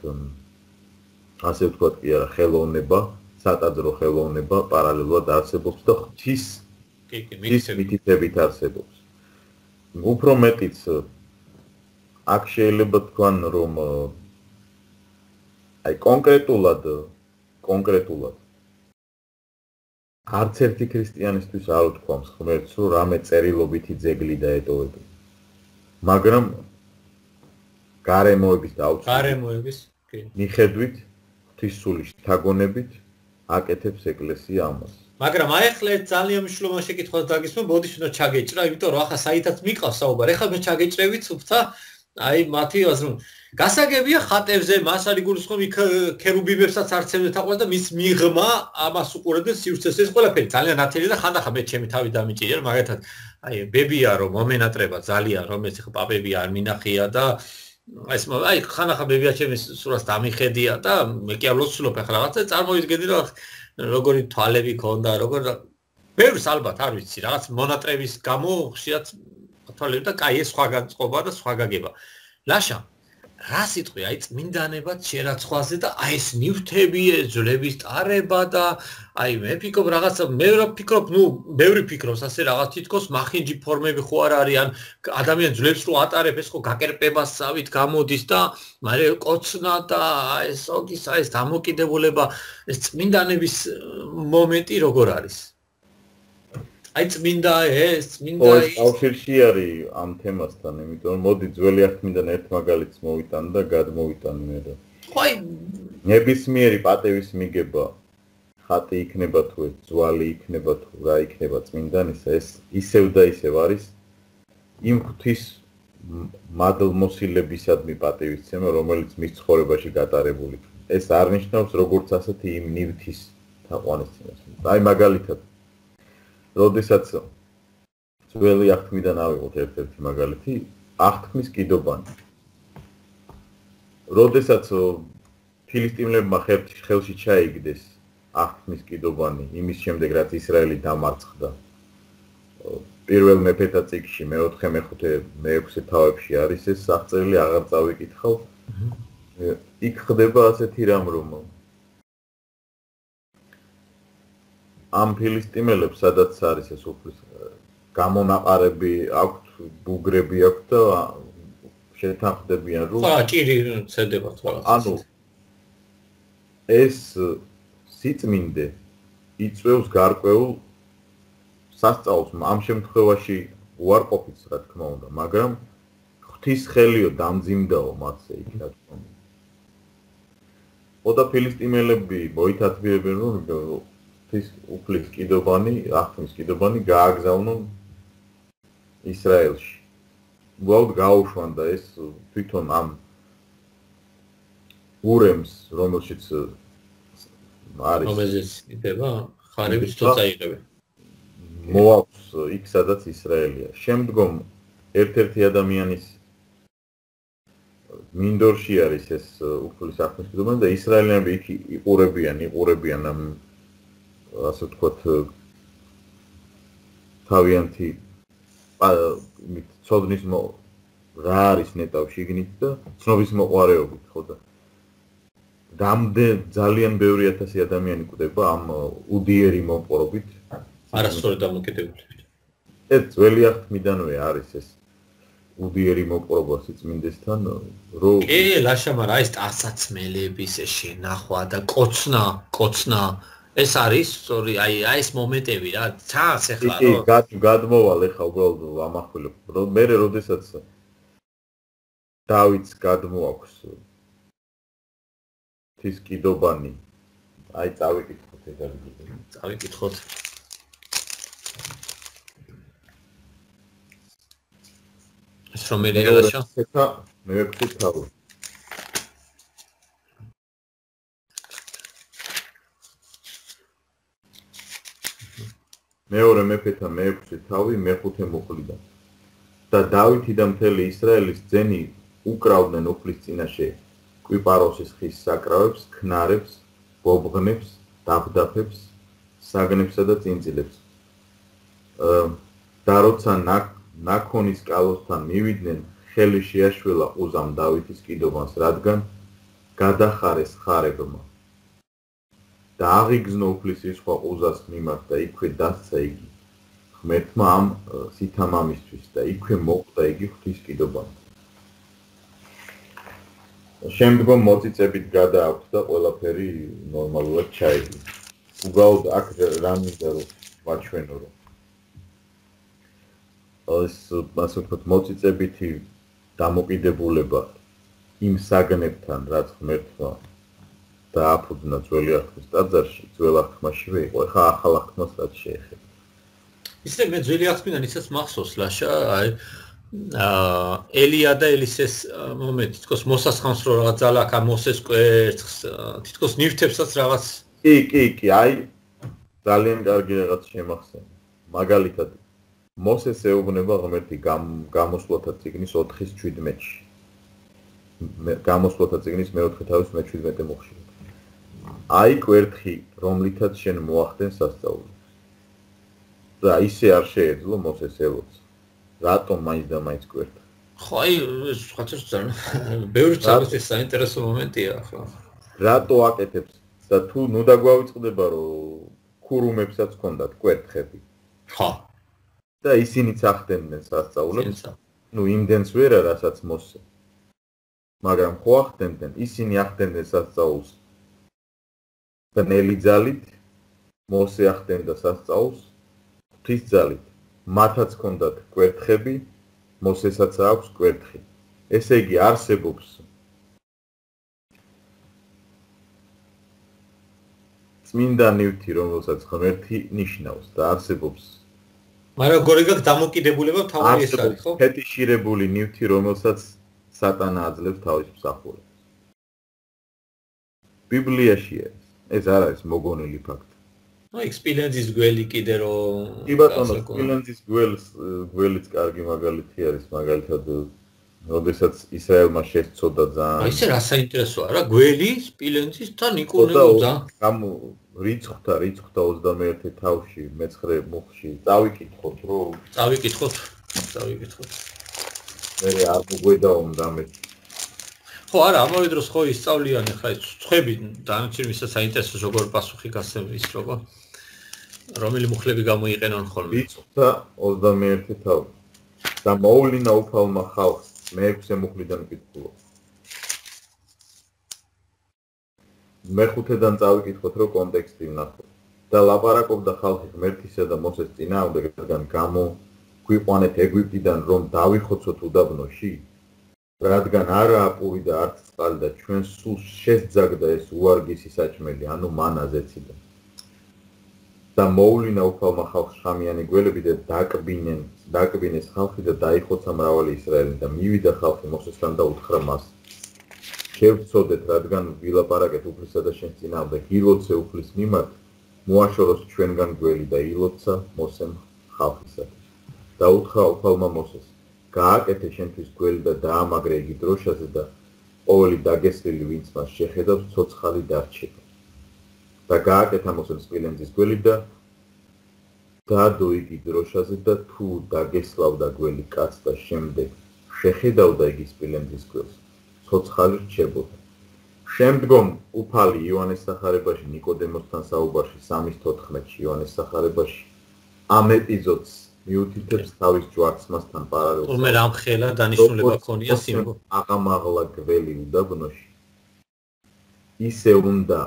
Speaker 2: ვთქვათ კი არა, ხელოვნება, სატაძრო ხელოვნება პარალელურად არსებობს და ღვთის მითითებით არსებობს. უფრო მეტიც აქ შეიძლება თქვან, რომ აი კონკრეტულად არც ერთი ქრისტიანისთვის არ უთქვამს ღმერთს, რომ რამე წერილობითი ძეგლი დაეტოვებინა. მაგრამ გარემოების და
Speaker 1: გარემოების, კი.
Speaker 2: მიხედვით ღვთისმსულის შთაგონებით აკეთებს ეკლესია ამას.
Speaker 1: მაგრამ აი ახლა ძალიან მნიშვნელოვანი შეკითხვას დაგისმენ, ბოდიშ უნდა ჩაგეჭრა, იმიტომ რომ ახლა საითაც მიყავს საუბარი. ახლა მე ჩაგეჭრებით უბრალოდ აი მათი აზრით. გასაგებია ხატებზე მას არ იგულისხმობ იქ ქერუბიმებსაც არცევდა თაყვანს და მის მიღმა ამას უყურებდნენ სივრცეს ეს ყველაფერი ძალიან ათელი და ხანდახან მე ჩემი თავი დამიჭირია მაგათად აი ბებია რომ მომენატრება ძალიან რომ ეს ხა პაპები არ მინახია და ეს აი ხანდახან ბებია ჩემის სურას დამიხედია და მე კი არ ლოცულობ ახლა რაღაცა წარმოვიდგენდი რომ როგორი თვალები ქონდა როგორ ბევრს ალბათ არ ვიცი რაღაც მონატრების გამო ხშირად თვალები და კაი ეს სხვა განწყობა და სხვა გაგება ლაშა რა სიტყვი აი წმინდანებად შერაცხვაზე და აი ეს ნივთები ძვლების ტარება და აი მე ფიქრობ რაღაცა მე ვფიქრობ ნუ ბევრი ფიქრობს ასე რაღაც თითქოს მახინჯი ფორმები ხო არ არიან ადამიან ძვლებს რო ატარებ ეს ხო გაკერპებასავით გამოდის და მაგრამ კოცნა და ეს ოგის აი ეს დამოკიდებულება ეს წმინდანების მომენტი როგორ არის აი წმინდა ეს წმინდა
Speaker 2: ის კავშირში არის ამ თემასთან, იმიტომ რომ მოდი ძველი აღთქმიდან ერთ მაგალითს მოვიტან და გადმოვიტან მე რა.
Speaker 1: ხო აი
Speaker 2: ნებისმიერი პატევის მიგება ხატი იქნება თუ ეს ძვალი იქნება თუ რა იქნება წმინდანისა ეს ისევ და ისევ არის იმ ღვთის მადლმოსილებისადმი პატივისცემა რომელიც მის ცხოვრებაში გატარებული. ეს არ ნიშნავს როგორც ასეთი იმ ნივთის თაყვანისცემას. აი მაგალითად როდესაც ძველი აღთქმიდან ავიღოთ ერთ-ერთი მაგალითი, აღთქმის კიდობანი. როდესაც ფილისტიმლებმა ხელში ჩაიგდეს აღთქმის კიდობანი, იმის შემდეგ რაც ისრაელი დამარცხდა. პირველ მეფეთა წიგნში მე-4, მე-5, მე-6 თავებში არის ეს აღწერილი, აღარ წავიკითხავ. იქ ხდება ასეთი რამ რომ ამ ფილისტიმელებს სადაც არის ეს უფლის გამონაყარები აქვთ, ბუგრები აქვთ და შეთანხმდებიან რომ
Speaker 1: ხო ჭირი ცედება თვალს.
Speaker 2: ანუ ეს სიწმინდე იწვევს გარკვეულ სასწაულს ამ შემთხვევაში უარყოფით რა თქმა უნდა, მაგრამ ღვთის ხელიო დამძიმდაო მათზე იქ რა თქმა უნდა. ოდა ფილისტიმელები მოითათბირებენ რომ ის უფლის კიდობანი, აღთქმის კიდობანი გააგზავნონ ისრაელში. უბრალოდ გაუშვან და ეს თვითონ ამ ურემს, რომელშიც არის
Speaker 1: რომელზეც იტება, ხარების თოწაიღებენ.
Speaker 2: მოაქვს იქ სადაც ისრაელია. შემდგომ ერთ-ერთი ადამიანის მინდორში არის ეს უფლის აღთქმის კიდობანი და ისრაელიანები იქ იყურებიან ამ ასე ვთქვათ თავიანთი ცოდნის რა არის ნეტავ შიგნით და ცნობის მოყარეობით ხო და ძალიან ბევრი ათასი ადამიანი კვდება ამ უდიერი მომპყრობით
Speaker 1: არასწორი დამოკიდებულებით.
Speaker 2: ეს ძველი აღთქმიდანვე არის ეს უდიერი მომპყრობა სიწმინდესთან რომ
Speaker 1: კი ლაშა მაგრამ ეს ტანსაცმელების შენახვა და კოცნა ეს არის სწორი აი ეს მომენტები რა ჩანს ახლა
Speaker 2: რომ გადმოვალ ახლა უბრალოდ ამახვილებ რომ მე როდესაც დავითს გადმოაქვს თის კიდობანი აი წავიკითხოთ ეს არის.
Speaker 1: წავიკითხოთ. ეს რომელი გადაშა?
Speaker 2: მეექვსე თავი. მეორე მეფეთა მეექვსე თავი მეხუთე მუხლიდან. და დავითი და მთელი ისრაელის ძენი უკრავდნენ უფლის წინაშე კვიპაროსის ხის საკრავებს, ქნარებს, ბობღნებს, დაფდაფებს, საგნებსა და წინწილებს. და როცა ნაქონის კალოსთან მივიდნენ, ხელი შეაშველა უზამ დავითის კიდობანს, რადგან გადახარეს ხარებმა. და აღიგზნო უფლის რისხვა უზას მიმართ და იქვე დასცა იგი ღმერთმა ამ სითამამისთვის და იქვე მოკვდა იგი ღვთის კიდობანი. შემდგომ მოწიწებით გადააქვთ და ყველაფერი ნორმალურად ჩაიგდო. უბრალოდ აქ რა მინდა რომ ვაჩვენო რომ ეს ასე ვთქვათ მოწიწებითი დამოკიდებულება იმ საგნებთან რაც ღმერთმა დააფუძნა ძველი აღთქმის ტაძარში, ძველ აღთქმაშივე იყო, ეხლა ახალ აღთქმას რაც შეეხება.
Speaker 1: ისე მე ძველი აღთქმიდან ისაც მახსოვს ლაშა, აი ელია და ელისეს მომენტი, თქოს მოსასხამს რო რაღაც ძალა აქ მოსეს კვერცხს, თითქოს ნივთებსაც რაღაც
Speaker 2: კი, აი ძალიან კარგი რაღაც შემახსენე. მაგალითად მოსეს ეუბნება ღმერთი გამოსვლათა წიგნის 4:17-ში. გამოსვლათა წიგნის მე-4 თავის მე-17 მუხლში. აი კვერთხი, რომლითაც შენ მოახდენ სასწაულს. და ისე არ შეეძლო მოსეს ელოცა. რატომ მაინც და მაინც კვერთხი?
Speaker 1: ხო, აი სხვათა ძალიან ბევრი ძალიან საინტერესო მომენტია ახლა.
Speaker 2: რატო აკეთებს და თუ ნუ დაგვავიწყდება რომ ქურუმებსაც ჰქონდათ კვერთხები.
Speaker 1: ხო.
Speaker 2: და ისინიც ახდენდნენ სასწაულებს. ნუ იმდენს ვერა, რასაც მოსე. მაგრამ ხო ახდენდნენ, ისინი ახდენდნენ სასწაულს. და ნელი ძალით მოსე ახდენდა სასწაულს ღვთის ძალით. მათაც ჰქონდათ კვერთხები, მოსესაც აქვს კვერთხი. ესე იგი არსებობს წმინდა ნივთი, რომელსაც ღმერთი ნიშნავს და არსებობს
Speaker 1: მაგრამ როგორი გაქვს დამოკიდებულება თავი ეს არის, ხო?
Speaker 2: ფეტიშირებული ნივთი, რომელსაც სატანა აძლევს თავის მსახურებას. ბიბლიაში ეს არ არის მოგონილი ფაქტი.
Speaker 1: ნუ ექსპილენძის გველი კიდე რომ
Speaker 2: კი ბატონო, ექსპილენძის გველიც კარგი მაგალითი არის, მაგალითად როდესაც ისრაელმა შესწოდა ძალიან.
Speaker 1: აი ესე რა საინტერესოა რა, გველი, სპილენძის და ნიკონებოდა.
Speaker 2: რიცხვა 21 თავში, მე-9 მუხლში. წავიკითხოთ რომ
Speaker 1: წავიკითხოთ.
Speaker 2: მე არ მოგვედაო მე.
Speaker 1: ხო, არა, ამავე დროს ხო ისწავლიან ახლა ეს ცხები დანარჩენი ვისაც საინტერესო როგორ პასუხი გასცემს როგორ რომელი მუხლები გამოიყენონ ხოლმე.
Speaker 2: რიცხვა 21 თავი. და მოულინა უფალმა ხალხს მე-6 მუხლიდან კითხულობ. მე-5-დან წავიკითხოთ რომ კონტექსტი ვნახოთ. და ლაპარაკობდა ხალხი ღმერთისა და მოსეს წინააღმდეგ, რადგან გვიყვანეთ ეგვიპტიდან რომ დავიხოცოთ უდაბნოში, რადგან არაა პური და არც წყალი და ჩვენ სულ შეძაგდა ეს უარგისი საჭმელი, ანუ მანა ზეციდან. და მოულინა უფალმა ხალხს შხამიანი გველები და დაკბინეს ხალხი და დაიხოცა მრავალი ისრაელი და მივიდა ხალხი მოსესთან და უთხრა მას შევწოდეთ, რადგან ვილაპარაკეთ უფლისა და შენს წინააღმდეგ, ილოცე უფლის მიმართ, მოაშოროს ჩვენგან გველი და ილოცა მოსემ ხალხისათვის. და უთხრა უფალმა მოსეს, გააკეთე შენთვის გველი და დაამაგრე იგი დროშაზე და ყოველი დაგესრილი ვინც მას შეხედავს, ცოცხალი დარჩება. და გააკეთა მოსემ სპილენძის გველი და დადო იგი დროშაზე და თუ დაგესლავდა გველი კაც და შემდეგ შეხედავდა იგი სპილენძის გველს, ცოცხალი რჩებოდა. შემდგომ უფალი იოანეს სახარებაში ნიკოდემოსთან საუბარში 3:14 იოანეს სახარებაში ამ ეპიზოდს მიუთითებს თავის ჯვარცმასთან პარალელს.
Speaker 1: თუმცა რამხელა დანიშნულება ქონია სიმბოლო.
Speaker 2: აღამაღლა გველი უდაბნოში. ისე უნდა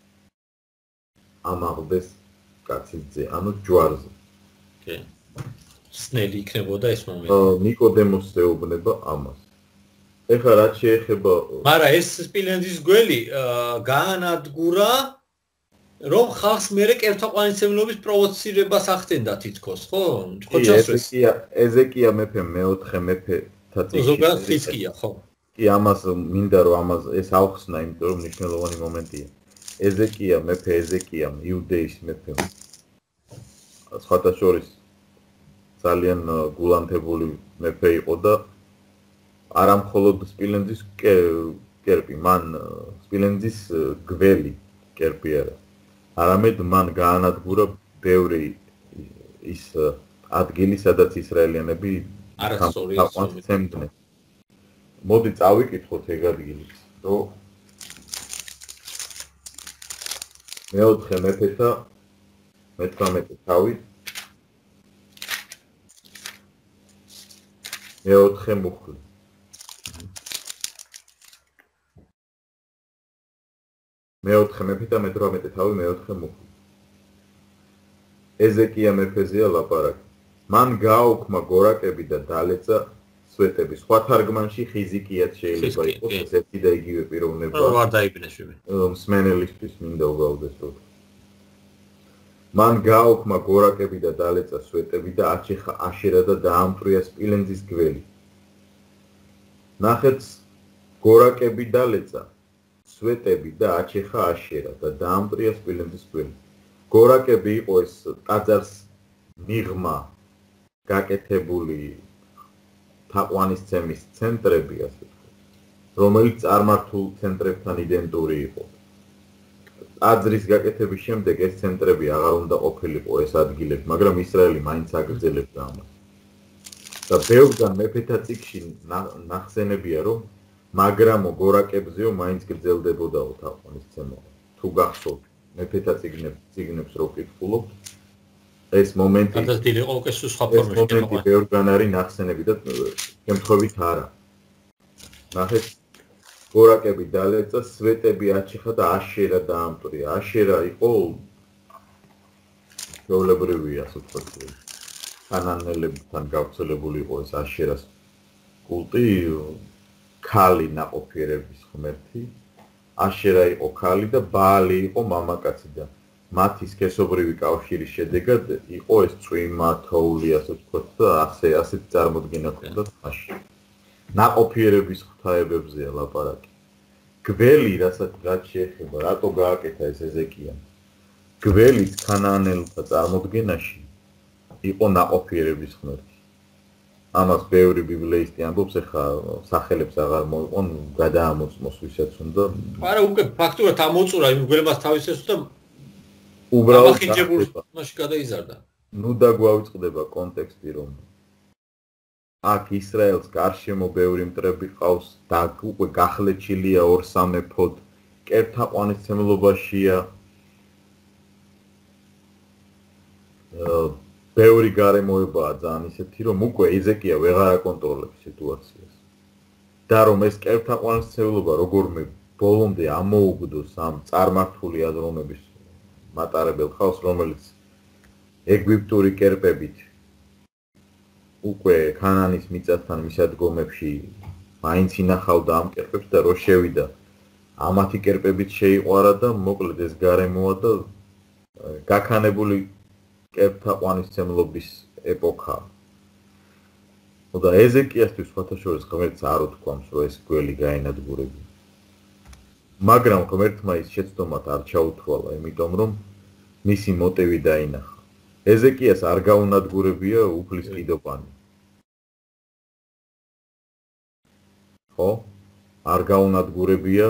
Speaker 2: ამაღლდეს კაცის ძე, ანუ ჯვარზე.
Speaker 1: კი. სნელი იქნებოდა ეს მომენტი.
Speaker 2: ნიკოდემოსს ეუბნება ამას. ეხლა რაც შეეხება
Speaker 1: მაგრამ ეს სპილენძის გველი გაანადგურა რომ ხალხს მერე კერთაყვანისმცემლობის პროვოცირებას ახდენდა თითქოს, ხო? ხო ჩასვეს.
Speaker 2: ეზეკია მეფე მეოთხე მეფეთა წიგნში.
Speaker 1: ზოგადად ხიზკია, ხო?
Speaker 2: კი ამას მინდა რომ ამას ეს ავხსნა, იმიტომ რომ მნიშვნელოვანი მომენტია. ეზეკიამ იუდეის მეფემ სხვათა შორის ძალიან გულანთებული მეფე იყო და არა მხოლოდ სპილენძის კერპი, მან სპილენძის გველი კერპი არა. არამედ მან გაანადგურა ბევრი ის ადგილი, სადაც ისრაელიანები თაყვანს. მოდი წავიკითხოთ ეგ ადგილიც, რომ მეოთხე მეფეთა 18 თავი მეოთხე მუხლი მეოთხე მეფეთა 18 თავი მეოთხე მუხლი ეზეკია მეფეზეა ლაპარაკი მან გააუქმა გორაკები და დალეცა სვეტები სხვა თარგმანში ხიზიკიაც შეიძლება იყოს ესეთი და იგივე პიროვნება
Speaker 1: ვარ დაიბნეშვები
Speaker 2: მსმენელისთვის მინდა უბრალოდ რომ მან გააუქმა გორაკები და დალეცა სვეტები და აჩეხა აშერა და დაამწვრია სპილენძის გველი ნახეთ გორაკები დალეცა სვეტები და აჩეხა აშერა და დაამწვრია სპილენძის გველი გორაკები იყო ეს ტაძარს მიღმა გაკეთებული თაყვანისცემის ცენტრები ასე რომელიც წარმართულ ცენტრებთან იდენტური იყო. ტაძრის გაკეთების შემდეგ ეს ცენტრები აღარ უნდა ყოფილიყო ეს ადგილები, მაგრამ ისრაელი მაინც აგრძელებდა ამას. და ბევრგან მეფეთა წიგნში ნახსენებია რომ მაგრამ გორაკებზეო მაინც გრძელდებოდაო თაყვანისცემა. თუ გახსოვთ მეფეთა წიგნებს რო ვკითხულობთ ეს მომენტი
Speaker 1: ფანტასტიკური იყო უკვე სხვა ფორმაში
Speaker 2: მოყვა. ბევრგან არის ნახსენები და შემთხვევით არა. ნახეთ გორაკები დალეცა, სვეტები აჩეხა და აშერა დაამწვრია. აშერა იყო ჩვეულებრივი ასე ვთქვათ კანანელებთან გავრცელებული იყო ეს აშერას კულტი, ქალი ნაყოფიერების ღმერთი. აშერა იყო ქალი და ბაალი იყო მამაკაცი და მათი სქესობრივი კავშირის შედეგად იყო ეს წვიმა, თოვლი, ასე ვთქვათ და ასეთ წარმოდგენა ჰქონდათ მაშინ. ნაყოფიერების ღვთაებებზეა ლაპარაკი. გველი, რასაც შეეხება, რატო გააკეთა ეს ეზეკია? გველიც ქანაანელთა წარმოდგენაში იყო ნაყოფიერების ღმერთი. ამას ბევრი ბიბლიისტი ამბობს, ეხლა სახელებს აღარ მოიყონ, გადაამოწმოს ვისაც უნდა.
Speaker 1: არა, უკვე ფაქტურად ამოწურა იმ გველმას თავის ეს და
Speaker 2: უბრალოდ
Speaker 1: მაშინ გადაიზარდა.
Speaker 2: ნუ დაგვავიწყდება კონტექსტი რომ აქ ისრაელს გარშემო ბევრი მტრები ყავს და უკვე გახლეჩილია ორ სამეფოდ კერთაყვანისმცემლობაშია ბევრი გარემოებაა ძალიან ისეთი რომ უკვე ეზეკია ვეღარ აკონტროლებს სიტუაციას და რომ ეს კერთაყვანისმცემლობა როგორმე ბოლომდე ამოუგდოს ამ წარმართული აზროვნების მატარებელ ხალხს რომელიც ეგვიპტური კერპებით უკვე ქანანის მიწასთან მისადგომებში მაინც ინახავდა ამ კერპებს და რო შევიდა ამათი კერპებით შეიყვარა და მოკლედ ეს გარემოა და გაქანებული კერპთაყვანისმცემლობის ეპოქა. და ეზეკიასთვის სხვათა შორის ღმერთს არ უთქვამს რომ ეს გველი გაენადგურებია. მაგრამ ღმერთმა ის შეცდომად არ ჩაუთვალა, იმიტომ რომ მისი მოტივი დაინახა. ეზეკიას არ გაუნადგურებია უფლის კიდობანი. ხო? არ გაუნადგურებია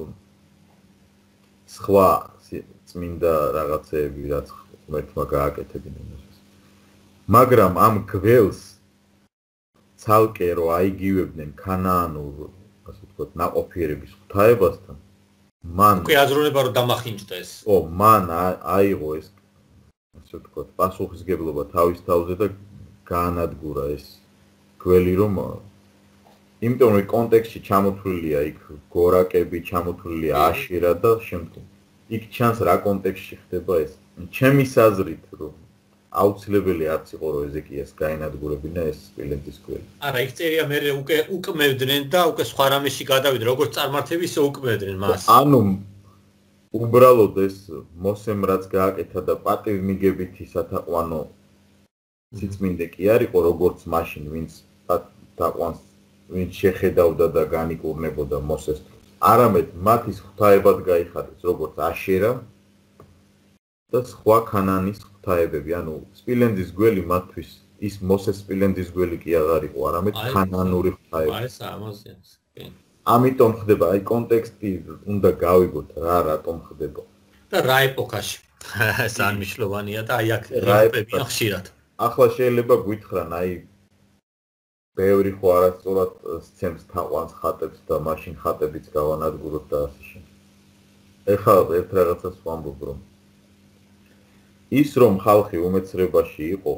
Speaker 2: სხვა წმინდა რაღაცეები, რაც ღმერთმა გააკეთებინა. მაგრამ ამ გველს ცალკე რო აიგივებდნენ ქანაანურ, ასე ვთქვათ, ნაყოფიერების ღვთაებასთან, მან
Speaker 1: უკვე აზროვნება რომ დამახინჯდა ეს.
Speaker 2: ო, მან აიღო ეს ასე ვთქვათ, პასუხისგებლობა თავის თავზე და გაანადგურა ეს გველი რომ იმიტომ რომ კონტექსტში ჩამოთვლილია იქ გორაკები, ჩამოთვლილია აშერა და შემდგომ. იქ ჩანს რა კონტექსტში ხდება ეს. ჩემი აზრით რომ აუცილებელი არც იყო რომ ეზეკიას გაენადგურებინა ეს სპილენძის გველი.
Speaker 1: არა, იქ წერია მე უკვე უკმევდნენ და უკვე სხვა რამეში გადავიდა, როგორც წარმართები ისე უკმევდნენ მას.
Speaker 2: ანუ უბრალოდ ეს მოსემ რაც გააკეთა და პატივმიგებითი სათაყვანო სიწმინდე კი არისო როგორც მაშინ ვინც თაყვანს ვინც შეხედავდა და განიკურნებოდა მოსეს არამედ მათის ღვთაებად გაიხადეს როგორც აშერა და სხვა ქანანის ღვთაებები ანუ სპილენძის გველი მათთვის ის მოსეს სპილენძის გველი კი აღარ იყო არამედ ქანანური ღვთაები
Speaker 1: აი ეს ამაზიანს კი
Speaker 2: ამიტომ ხდება აი კონტექსტი უნდა გავიგოთ რატომ ხდება
Speaker 1: და რა ეპოქაში ეს მნიშვნელოვანია და აი აქ რეპებია ხშირად
Speaker 2: ახლა შეიძლება გვითხრან აი ბევრი ხო არასწორად სცემს თაყვანს ხატებს და მაშინ ხატებიც გავანადგუროთ და ასე შემდეგ ეხლა ერთ რაღაცას ვამბობ რომ ის რომ ხალხი უმეცრებაში იყო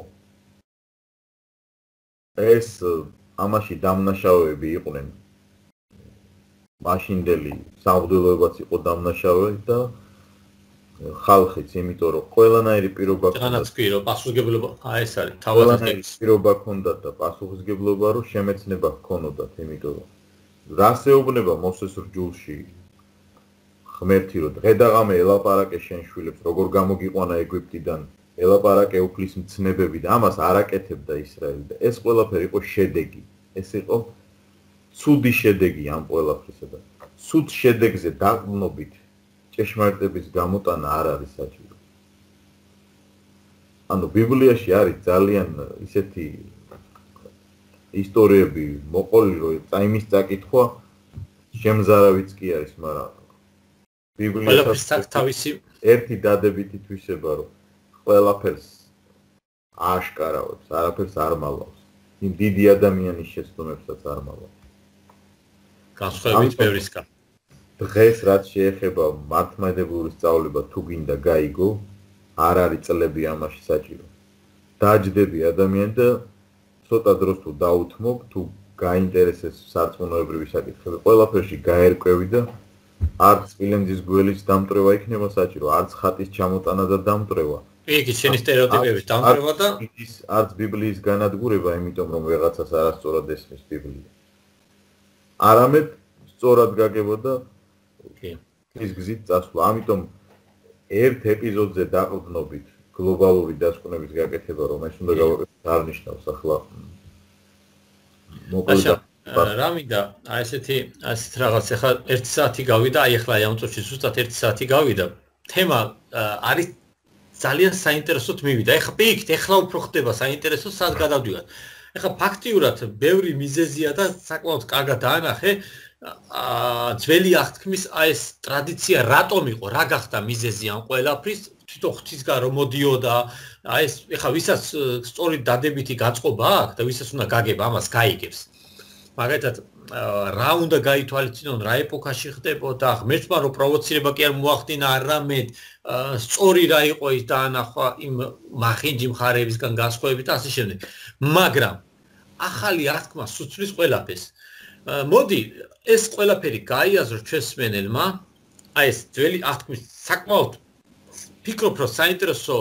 Speaker 2: ეს ამაში დამნაშავეები იყვნენ მაშინდელი სამღვდელოებაც იყო დამნაშავე და ხალხიც იმიტომ რომ ყველანაირი პირობა
Speaker 1: თანაც კი რომ პასუხისგებლობა აი ეს არის თავად
Speaker 2: პირობა ჰქონდათ და პასუხისგებლობა რომ შემეცნება ჰქონოდათ იმიტომ რომ რასეუბნება მოსეს რჯულში ღმერთი რომ დღე და ღამე ელაპარაკე შენ შვილებს როგორ გამოგიყვანა ეგვიპტიდან ელაპარაკე უფლის მცნებები და ამას არაკეთებდა ისრაელი და ეს ყველაფერი იყო შედეგი ეს იყო ცუდი შედეგი ამ ყველაფრისა და ცუდ შედეგზე დაყრდნობით ჭეშმარიტების გამოტანა არ არის საჭირო. ანუ ბიბლიაში არის ძალიან ისეთი ისტორიები მოყოლი რომ იმის წაკითხვა შემზარავიც კი არის, მაგრამ ბიბლიაში
Speaker 1: თავისი
Speaker 2: ერთი დადებითი თვისება რომ ყველაფერს აშკარავებს, არაფერს არ მალავს. იმ დიდი ადამიანის შეცდომებსაც არ მალავს.
Speaker 1: განსხვავებით ბევრისგან.
Speaker 2: დღეს რაც შეეხება მართლმადიდებლური სწავლება თუ გინდა გაიგო, არ არის წლები ამაში საჭირო. დაჯდები ადამიანი და ცოტა დროს თუ დაუთმობ, თუ გაინტერესებს სარწმუნოებრივი საკითხები, ყველაფერში გაერკვევი და არც სპილენძის გველის დამტვრევა იქნება საჭირო, არც ხატის ჩამოტანა და დამტვრევა.
Speaker 1: იგი შენი სტერეოტიპების დამტვრევა და
Speaker 2: არც ბიბლიის განადგურება, იმიტომ რომ ვიღაცას არასწორად ესმის ბიბლია. არამედ სწორად გაგებო და ის გზით წასვლა. ამიტომ ერთ ეპიზოდზე დაყრდნობით გლობალური დასკვნების გაკეთება, რომ ეს უნდა გავაკეთოთ, არ ნიშნავს ახლა.
Speaker 1: რა მინდა, აი ესეთი რაღაც, ახლა 1 საათი გავიდა, აი ახლა ამ წუთში ზუსტად 1 საათი გავიდა. თემა არის ძალიან საინტერესოდ მივიდა. ეხლა პირიქით, ეხლა უფრო ხდება საინტერესო, სად გადავდივართ. ეხლა ფაქტიურად ბევრი მიზეზია და საკმაოდ კარგად დაანახე. ძველი აღთქმის აი ეს ტრადიცია რატომ იყო, რა გახდა მიზეზი ამ ყველაფრის, თვითონ ღვთისგან რომ მოდიოდა, აი ეს ეხლა ვისაც სწორი დადებითი გაწყობა აქვს და ვისაც უნდა გაგება, ამას გაიგებს. მაგალითად, რა უნდა გაითვალისწინონ, რა ეპოქაში ხდებოდა, ღმერთმა რომ პროვოცირება კი არ მოახდინა, არამედ სწორი რა იყო ის დაანახვა იმ მახინჯი მხარეებისგან განსხვავებით და ასე შემდეგ. მაგრამ ახალი აღთქმა სუცვლის ყველაფერს. მოდი ეს ყველაფერი გაიაზრო ჩვენს მენელმა, აი ეს ძველი აღთქმის საკმაოდ ფიქრობ რომ საინტერესო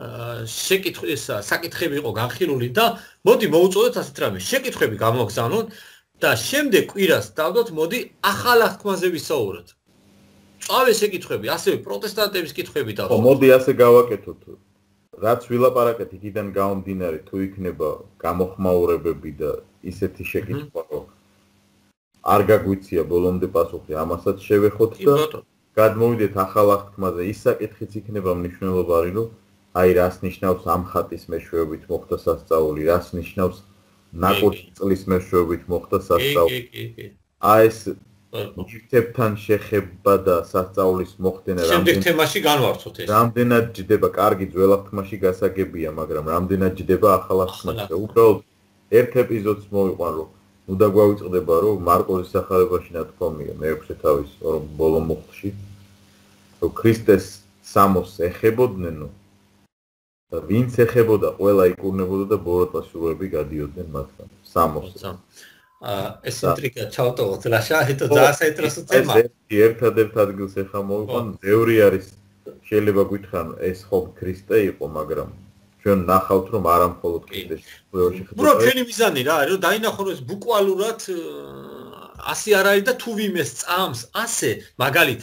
Speaker 1: საკითხები იყო განხილული და მოდი მოუწოდოთ ასეთ რამე, შეკითხვები გამოგზავნოთ და შემდეგ კვირას დავდოთ, მოდი ახალ აღთქმაზე ვისაუბროთ. წავე შეკითხვები, ასევე პროტესტანტების კითხვები და
Speaker 2: მოდი ასე გავაკეთოთ. რაც ვილაპარაკეთ იქიდან გამომდინარე თუ იქნება გამოხმაურებები და ისეთი შეკითხვა რომ არ გაგვიცია ბოლომდე პასუხი, ამასაც შევეხოთ და გადმოვიდეთ ახალ აღთქმაზე. ის საკითხიც იქნება მნიშვნელოვანი, რომ აი რას ნიშნავს ამ ხატის მეშვეობით მოხდა სასწაული, რას ნიშნავს ნაკურთხი წლის მეშვეობით მოხდა სასწაული. აი ეს ჯგუფთან შეხება და სასწაულის მოხდენა
Speaker 1: შემდეგ თემაში განვარცხოთ ეს.
Speaker 2: რამდენად ჯდება კარგი ძველ აღთქმაში გასაგებია, მაგრამ რამდენად ჯდება ახალ აღთქმაში. უბრალოდ ერთ ეპიზოდს მოვიყვან რომ უნდა გვავიწყდება რომ მარკოზის სახარებაში ნათქვამია მე-6 თავის ბოლო მუხლში რომ ქრისტეს სამოს ეხებოდნენ და ვინც ეხებოდა ყველა იკურნებოდა და ბოროტასურები გადიოდნენ მათგან სამოს.
Speaker 1: ეს ინტრიგა ჩავტოვოთ რა შაიტო ძალიან საინტერესო თემა.
Speaker 2: ერთადერთ ადგილს ეხა მოვიყვან, ბევრი არის შეიძლება გითხრან ეს ხო ქრისტე იყო, მაგრამ ჩვენ ნახავთ რომ არა მხოლოდ ქრისტეში ყველაში ხდება.
Speaker 1: უბრალოდ ჩვენი მიზანი რა არის რომ დაინახო რომ ეს ბუკვალურად ასე არ არის და თუ ვიმეს წამს ასე მაგალითად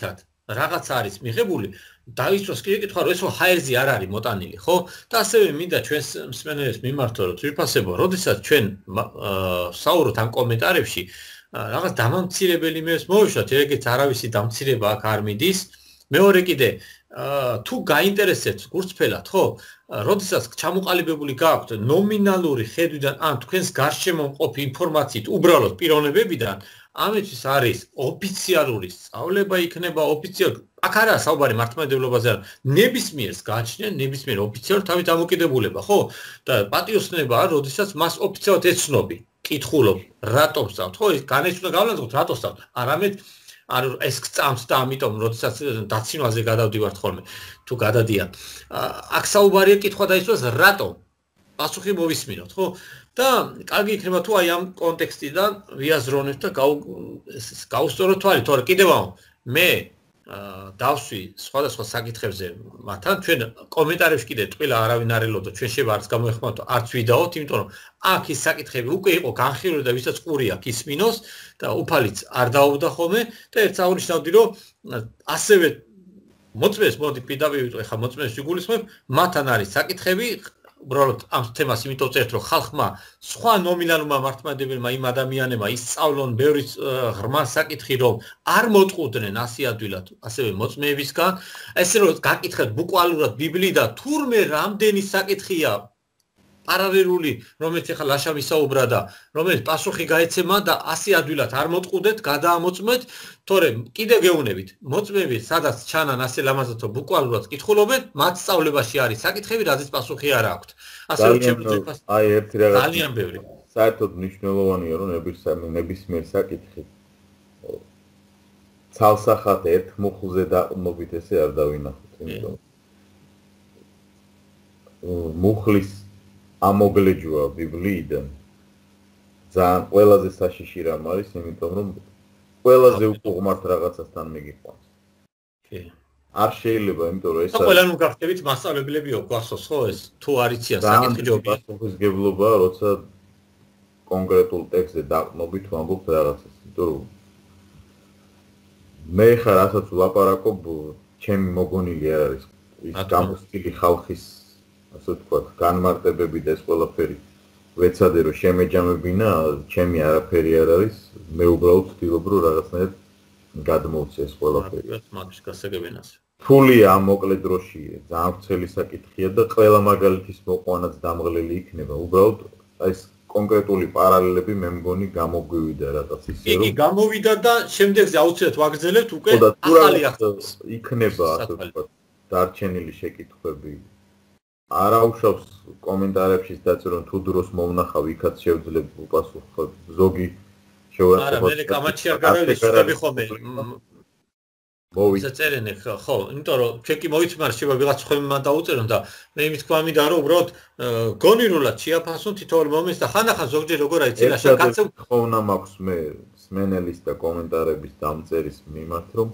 Speaker 1: რაღაც არის მიღებული, დაიწყოს კი ეკითხა, რომ ეს ხო ჰაერზე არ არის მოტანილი, ხო? და ასევე მინდა ჩვენს მსმენელებს მიმართო, რომ თვითფასებო, როდესაც ჩვენ საუბრობთ ამ კომენტარებში, რაღაც დამამცირებელი მეც მოვიშვათ, ეგეც არავისი დამცირება აქ არ მიდის. მეორე კიდე თუ გაინტერესებთ გურწფელად, ხო? როდესაც ჩამოყალიბებული გაქვთ ნომინალური ხედვიდან ან თქვენს გარშემო მყოფი ინფორმაციით, უბრალოდ პიროვნებებიდან, ამისთვის არის ოფიციალური სწავლება იქნება ოფიციალური. აქ არაა საუბარი მართლმადიდებლობაზე, ნებისმიერს გააჩნია ნებისმიერ ოფიციალურ თავის დამოკიდებულება, ხო? და პატიოსნებაა, როდესაც მას ოფიციალურად ეცნობი. კითხულობ, რატომ სწავლობ? ხო, ეს განეცნო გავლენას, რატომ სწავლობ? არამედ ეს გწამს და ამიტომ როდესაც დაცინვაზე გადავდივართ ხოლმე თუ გადადიან აქ საუბარია კითხვა დაისვას რატომ პასუხი მოვისმინოთ ხო და კარგი იქნება თუ აი ამ კონტექსტიდან ვიაზრონებთ და გავუსწოროთ თვალი თორე კიდევ მე დავსვი სხვადასხვა საკითხებზე მათთან ჩვენ კომენტარებში კიდე ტყილა არავინ არ ელოდო ჩვენ შევა არც გამოეხმაროთ არც ვიდაოთ იმიტომ რომ აქ ის საკითხები უკვე იყო განხილული და ვისაც ყური აქვს ისმინოს და უფალიც არ დაუვდა ხოლმე და ერთ აღნიშნავდი რომ ასევე მოწმეს მოდი პირდაპირ ვიტყვი ხა მოწმეს ვიგულისხმებ მათთან არის საკითხები უბრალოდ ამ თემას იმიტომ წერთ რომ ხალხმა სხვა ნომინალურმა მართლმადიდებელმა იმ ადამიანებმა ისწავლონ ბევრი ღრმა საკითხი რომ არ მოტყუდნენ ასე ადვილად ასევე მოწმეებისგან ესე რომ გაკითხეთ ბუკვალურად ბიბლიიდან თურმე რამდენი საკითხია პარალელური რომელიც ახლა ლაშა ვისაუბრა და რომელიც პასუხი გაეცემა და ასე ადვილად არ მოტყუდეთ გადაამოწმეთ თორემ კიდე გეუნებით მოწმეები სადაც ჩანან ასე ლამაზად ბუკვალურად კითხულობენ მათ სწავლებაში არის საკითხები რაზეც პასუხი არ აქვთ ასე რომ შემიძლია
Speaker 2: აი ერთი რაღაც
Speaker 1: ძალიან ბევრი
Speaker 2: საერთოდ მნიშვნელოვანია რომ ნებისმიერ საკითხი ცალსახად ერთ მუხლზე დაყრდნობით ესე არ დავინახოთ იმიტომ მუხლის ამოგლეჯვა ბიბლიიდან ძალიან ყველაზე საშიში რამ არის, იმიტომ რომ ყველაზე უყურმართ რაღაცასთან მიგიყვანს.
Speaker 1: კი.
Speaker 2: არ შეიძლება, იმიტომ რომ ეს
Speaker 1: არის ყველანუ გახდებით მასწავლებლებიო გვასოს ხო ეს თუ არიციან საკითხი ჯობია.
Speaker 2: პასუხისგებლობა, როცა კონკრეტულ ტექსტზე დაყრდნობით ვამბობთ რაღაცას, იმიტომ რომ მე ხარ რასაც ვლაპარაკობ, ჩემი მოგონილი არ არის ის გამოსტილი ხალხის ასე ვთქვათ, განმარტებები და ეს ყველაფერი ვეცადე რომ შემეჯამებინა, ჩემი არაფერი არ არის, მე უბრალოდ ვთქვი რომ რაღაცნაირად გადმოვცე ეს ყველაფერი.
Speaker 1: მაგის გასაგებინას.
Speaker 2: ფულია ამ მოკლე დროში, ძალიან ვრცელი საკითხია და ყველა მაგალითის მოყვანაც დამღლელი იქნება. უბრალოდ ეს კონკრეტული პარალელები მე მგონი გამოგვივიდა რაღაც ისე რომ
Speaker 1: იგი გამოვიდა და შემდეგზე აუცილებლად ვაგრძელებთ უკვე ახალი ახსოვს.
Speaker 2: იქნება ასე ვთქვათ, დარჩენილი შეკითხვები. არაუშავს კომენტარებში დაწერონ თუ დროს მომნახავ იქაც შევძლებ უპასუხო ზოგი
Speaker 1: არა მე კამაჩი არ გავიშვები ხოლმე
Speaker 2: მოვიდა
Speaker 1: წერენ ხო იმიტომ რომ ჩვენ კი მოიწმარ შევა ვიღაც ხომ დაუწერონ და მე იმის თქვა მინდა რომ უბრალოდ გონირულად შეაფასონ თითოეულ მომენტს და ხანახან ზოგჯერ როგორ არის წილაშა კაცო
Speaker 2: ხონა მაქვს მე სმენელის და კომენტარების დამწერის მიმართ რომ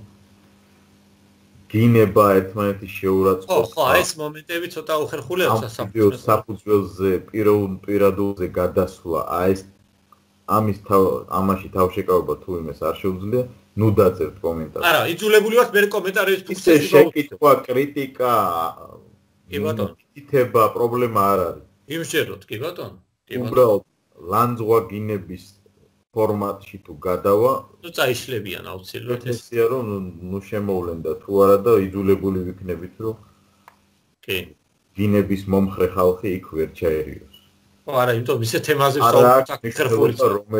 Speaker 2: გინება ერთმანეთის შეურაცხყოფა.
Speaker 1: ხო, ეს მომენტები ცოტა უხერხულია
Speaker 2: საფუძველზე, პირადულზე გადასვლა, ეს ამაში თავშეკავება თუ იმეს არ შეუძლია, ნუ დაწერთ კომენტარში.
Speaker 1: არა, იძულებული ვართ მე კომენტარების
Speaker 2: ფიქსები შეკითხვა, კრიტიკა, კი ბატონო, ითება პრობლემა არ არის.
Speaker 1: იმშეროთ, კი ბატონო.
Speaker 2: უბრალოდ ლანძღვა გინების ფორმატში თუ გადავა,
Speaker 1: ნუ წაიშლებიან აუცილებლად ეს.
Speaker 2: ესეა რომ ნუ შემოვლენდა თუ არა და იძულებული ვიქნებით რომ
Speaker 1: კი,
Speaker 2: გინების მომხრე ხალხი იქ ვერ ჩაერიოს.
Speaker 1: ხო, არა, იმიტომ ისე თემაზე ვსაუბრობთ,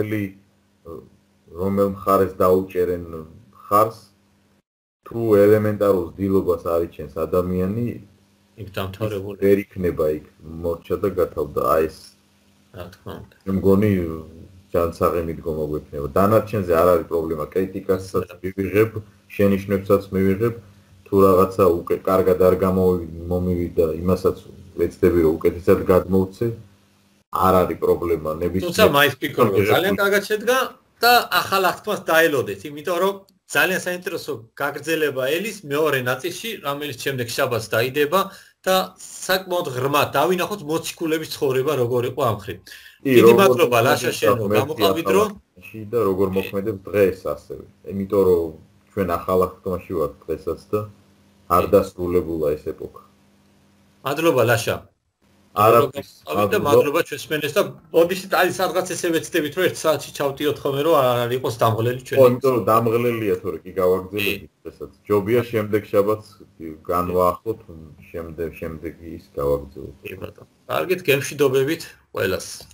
Speaker 2: რომელ მხარეს დაუჭერენ ხარს თუ ელემენტარულ დილობას არიჩენს ადამიანი
Speaker 1: იქ დამთავრებული
Speaker 2: ვერ იქნება იქ მორჩა და გათავდა აი ეს
Speaker 1: რა თქმა უნდა.
Speaker 2: მე მგონი ჯანსაღი მიდგომა გვექნება. დანარჩენზე არ არის პრობლემა, კრიტიკასაც მივიღებ, შენიშვნებსაც მივიღებ, თუ რაღაცა უკვე კარგად არ მომივიდა, იმასაც ვეცდები რომ უკეთესად გადმოვცე, არ არის პრობლემა, ნებისმიერ.
Speaker 1: თუმცა მაინც ფიქრობ, ძალიან კარგად შედგა და ახალ აღთქმას დაელოდეთ, იმიტომ რომ ძალიან საინტერესო გაგრძელება ელის მეორე ნაწილში, რომელიც შემდეგ შაბათს დაიდება და საკმაოდ ღრმა დავინახოთ მოციქულების ცხოვრება როგორ იყო ამ მხრივ. დიდი მადლობა ლაშა შენო გამოყავით რომ
Speaker 2: და როგორ მოქმედებს დღეს ასევე. იმიტომ რომ ჩვენ ახალ აღთქმაში ვართ დღესაც და არ დასრულებულა ეს ეპოქა.
Speaker 1: მადლობა ლაშა.
Speaker 2: არაფრის.
Speaker 1: და მადლობა ჩვენს მენეს და ოდიშით არის რაღაც ესე ვეცდებით რომ 1 საათში ჩავტიოთ ხოლმე რომ არ იყოს დამღლელი ჩვენი.
Speaker 2: ხო, იმიტომ რომ დამღლელია თორე კი გავაგრძელებით დღესაც. ჯობია შემდეგ შაბათს განვაახლოთ, შემდეგ ის გავაგრძელოთ.
Speaker 1: კი ბატონო. კარგით, გემშვიდობებით ყველას.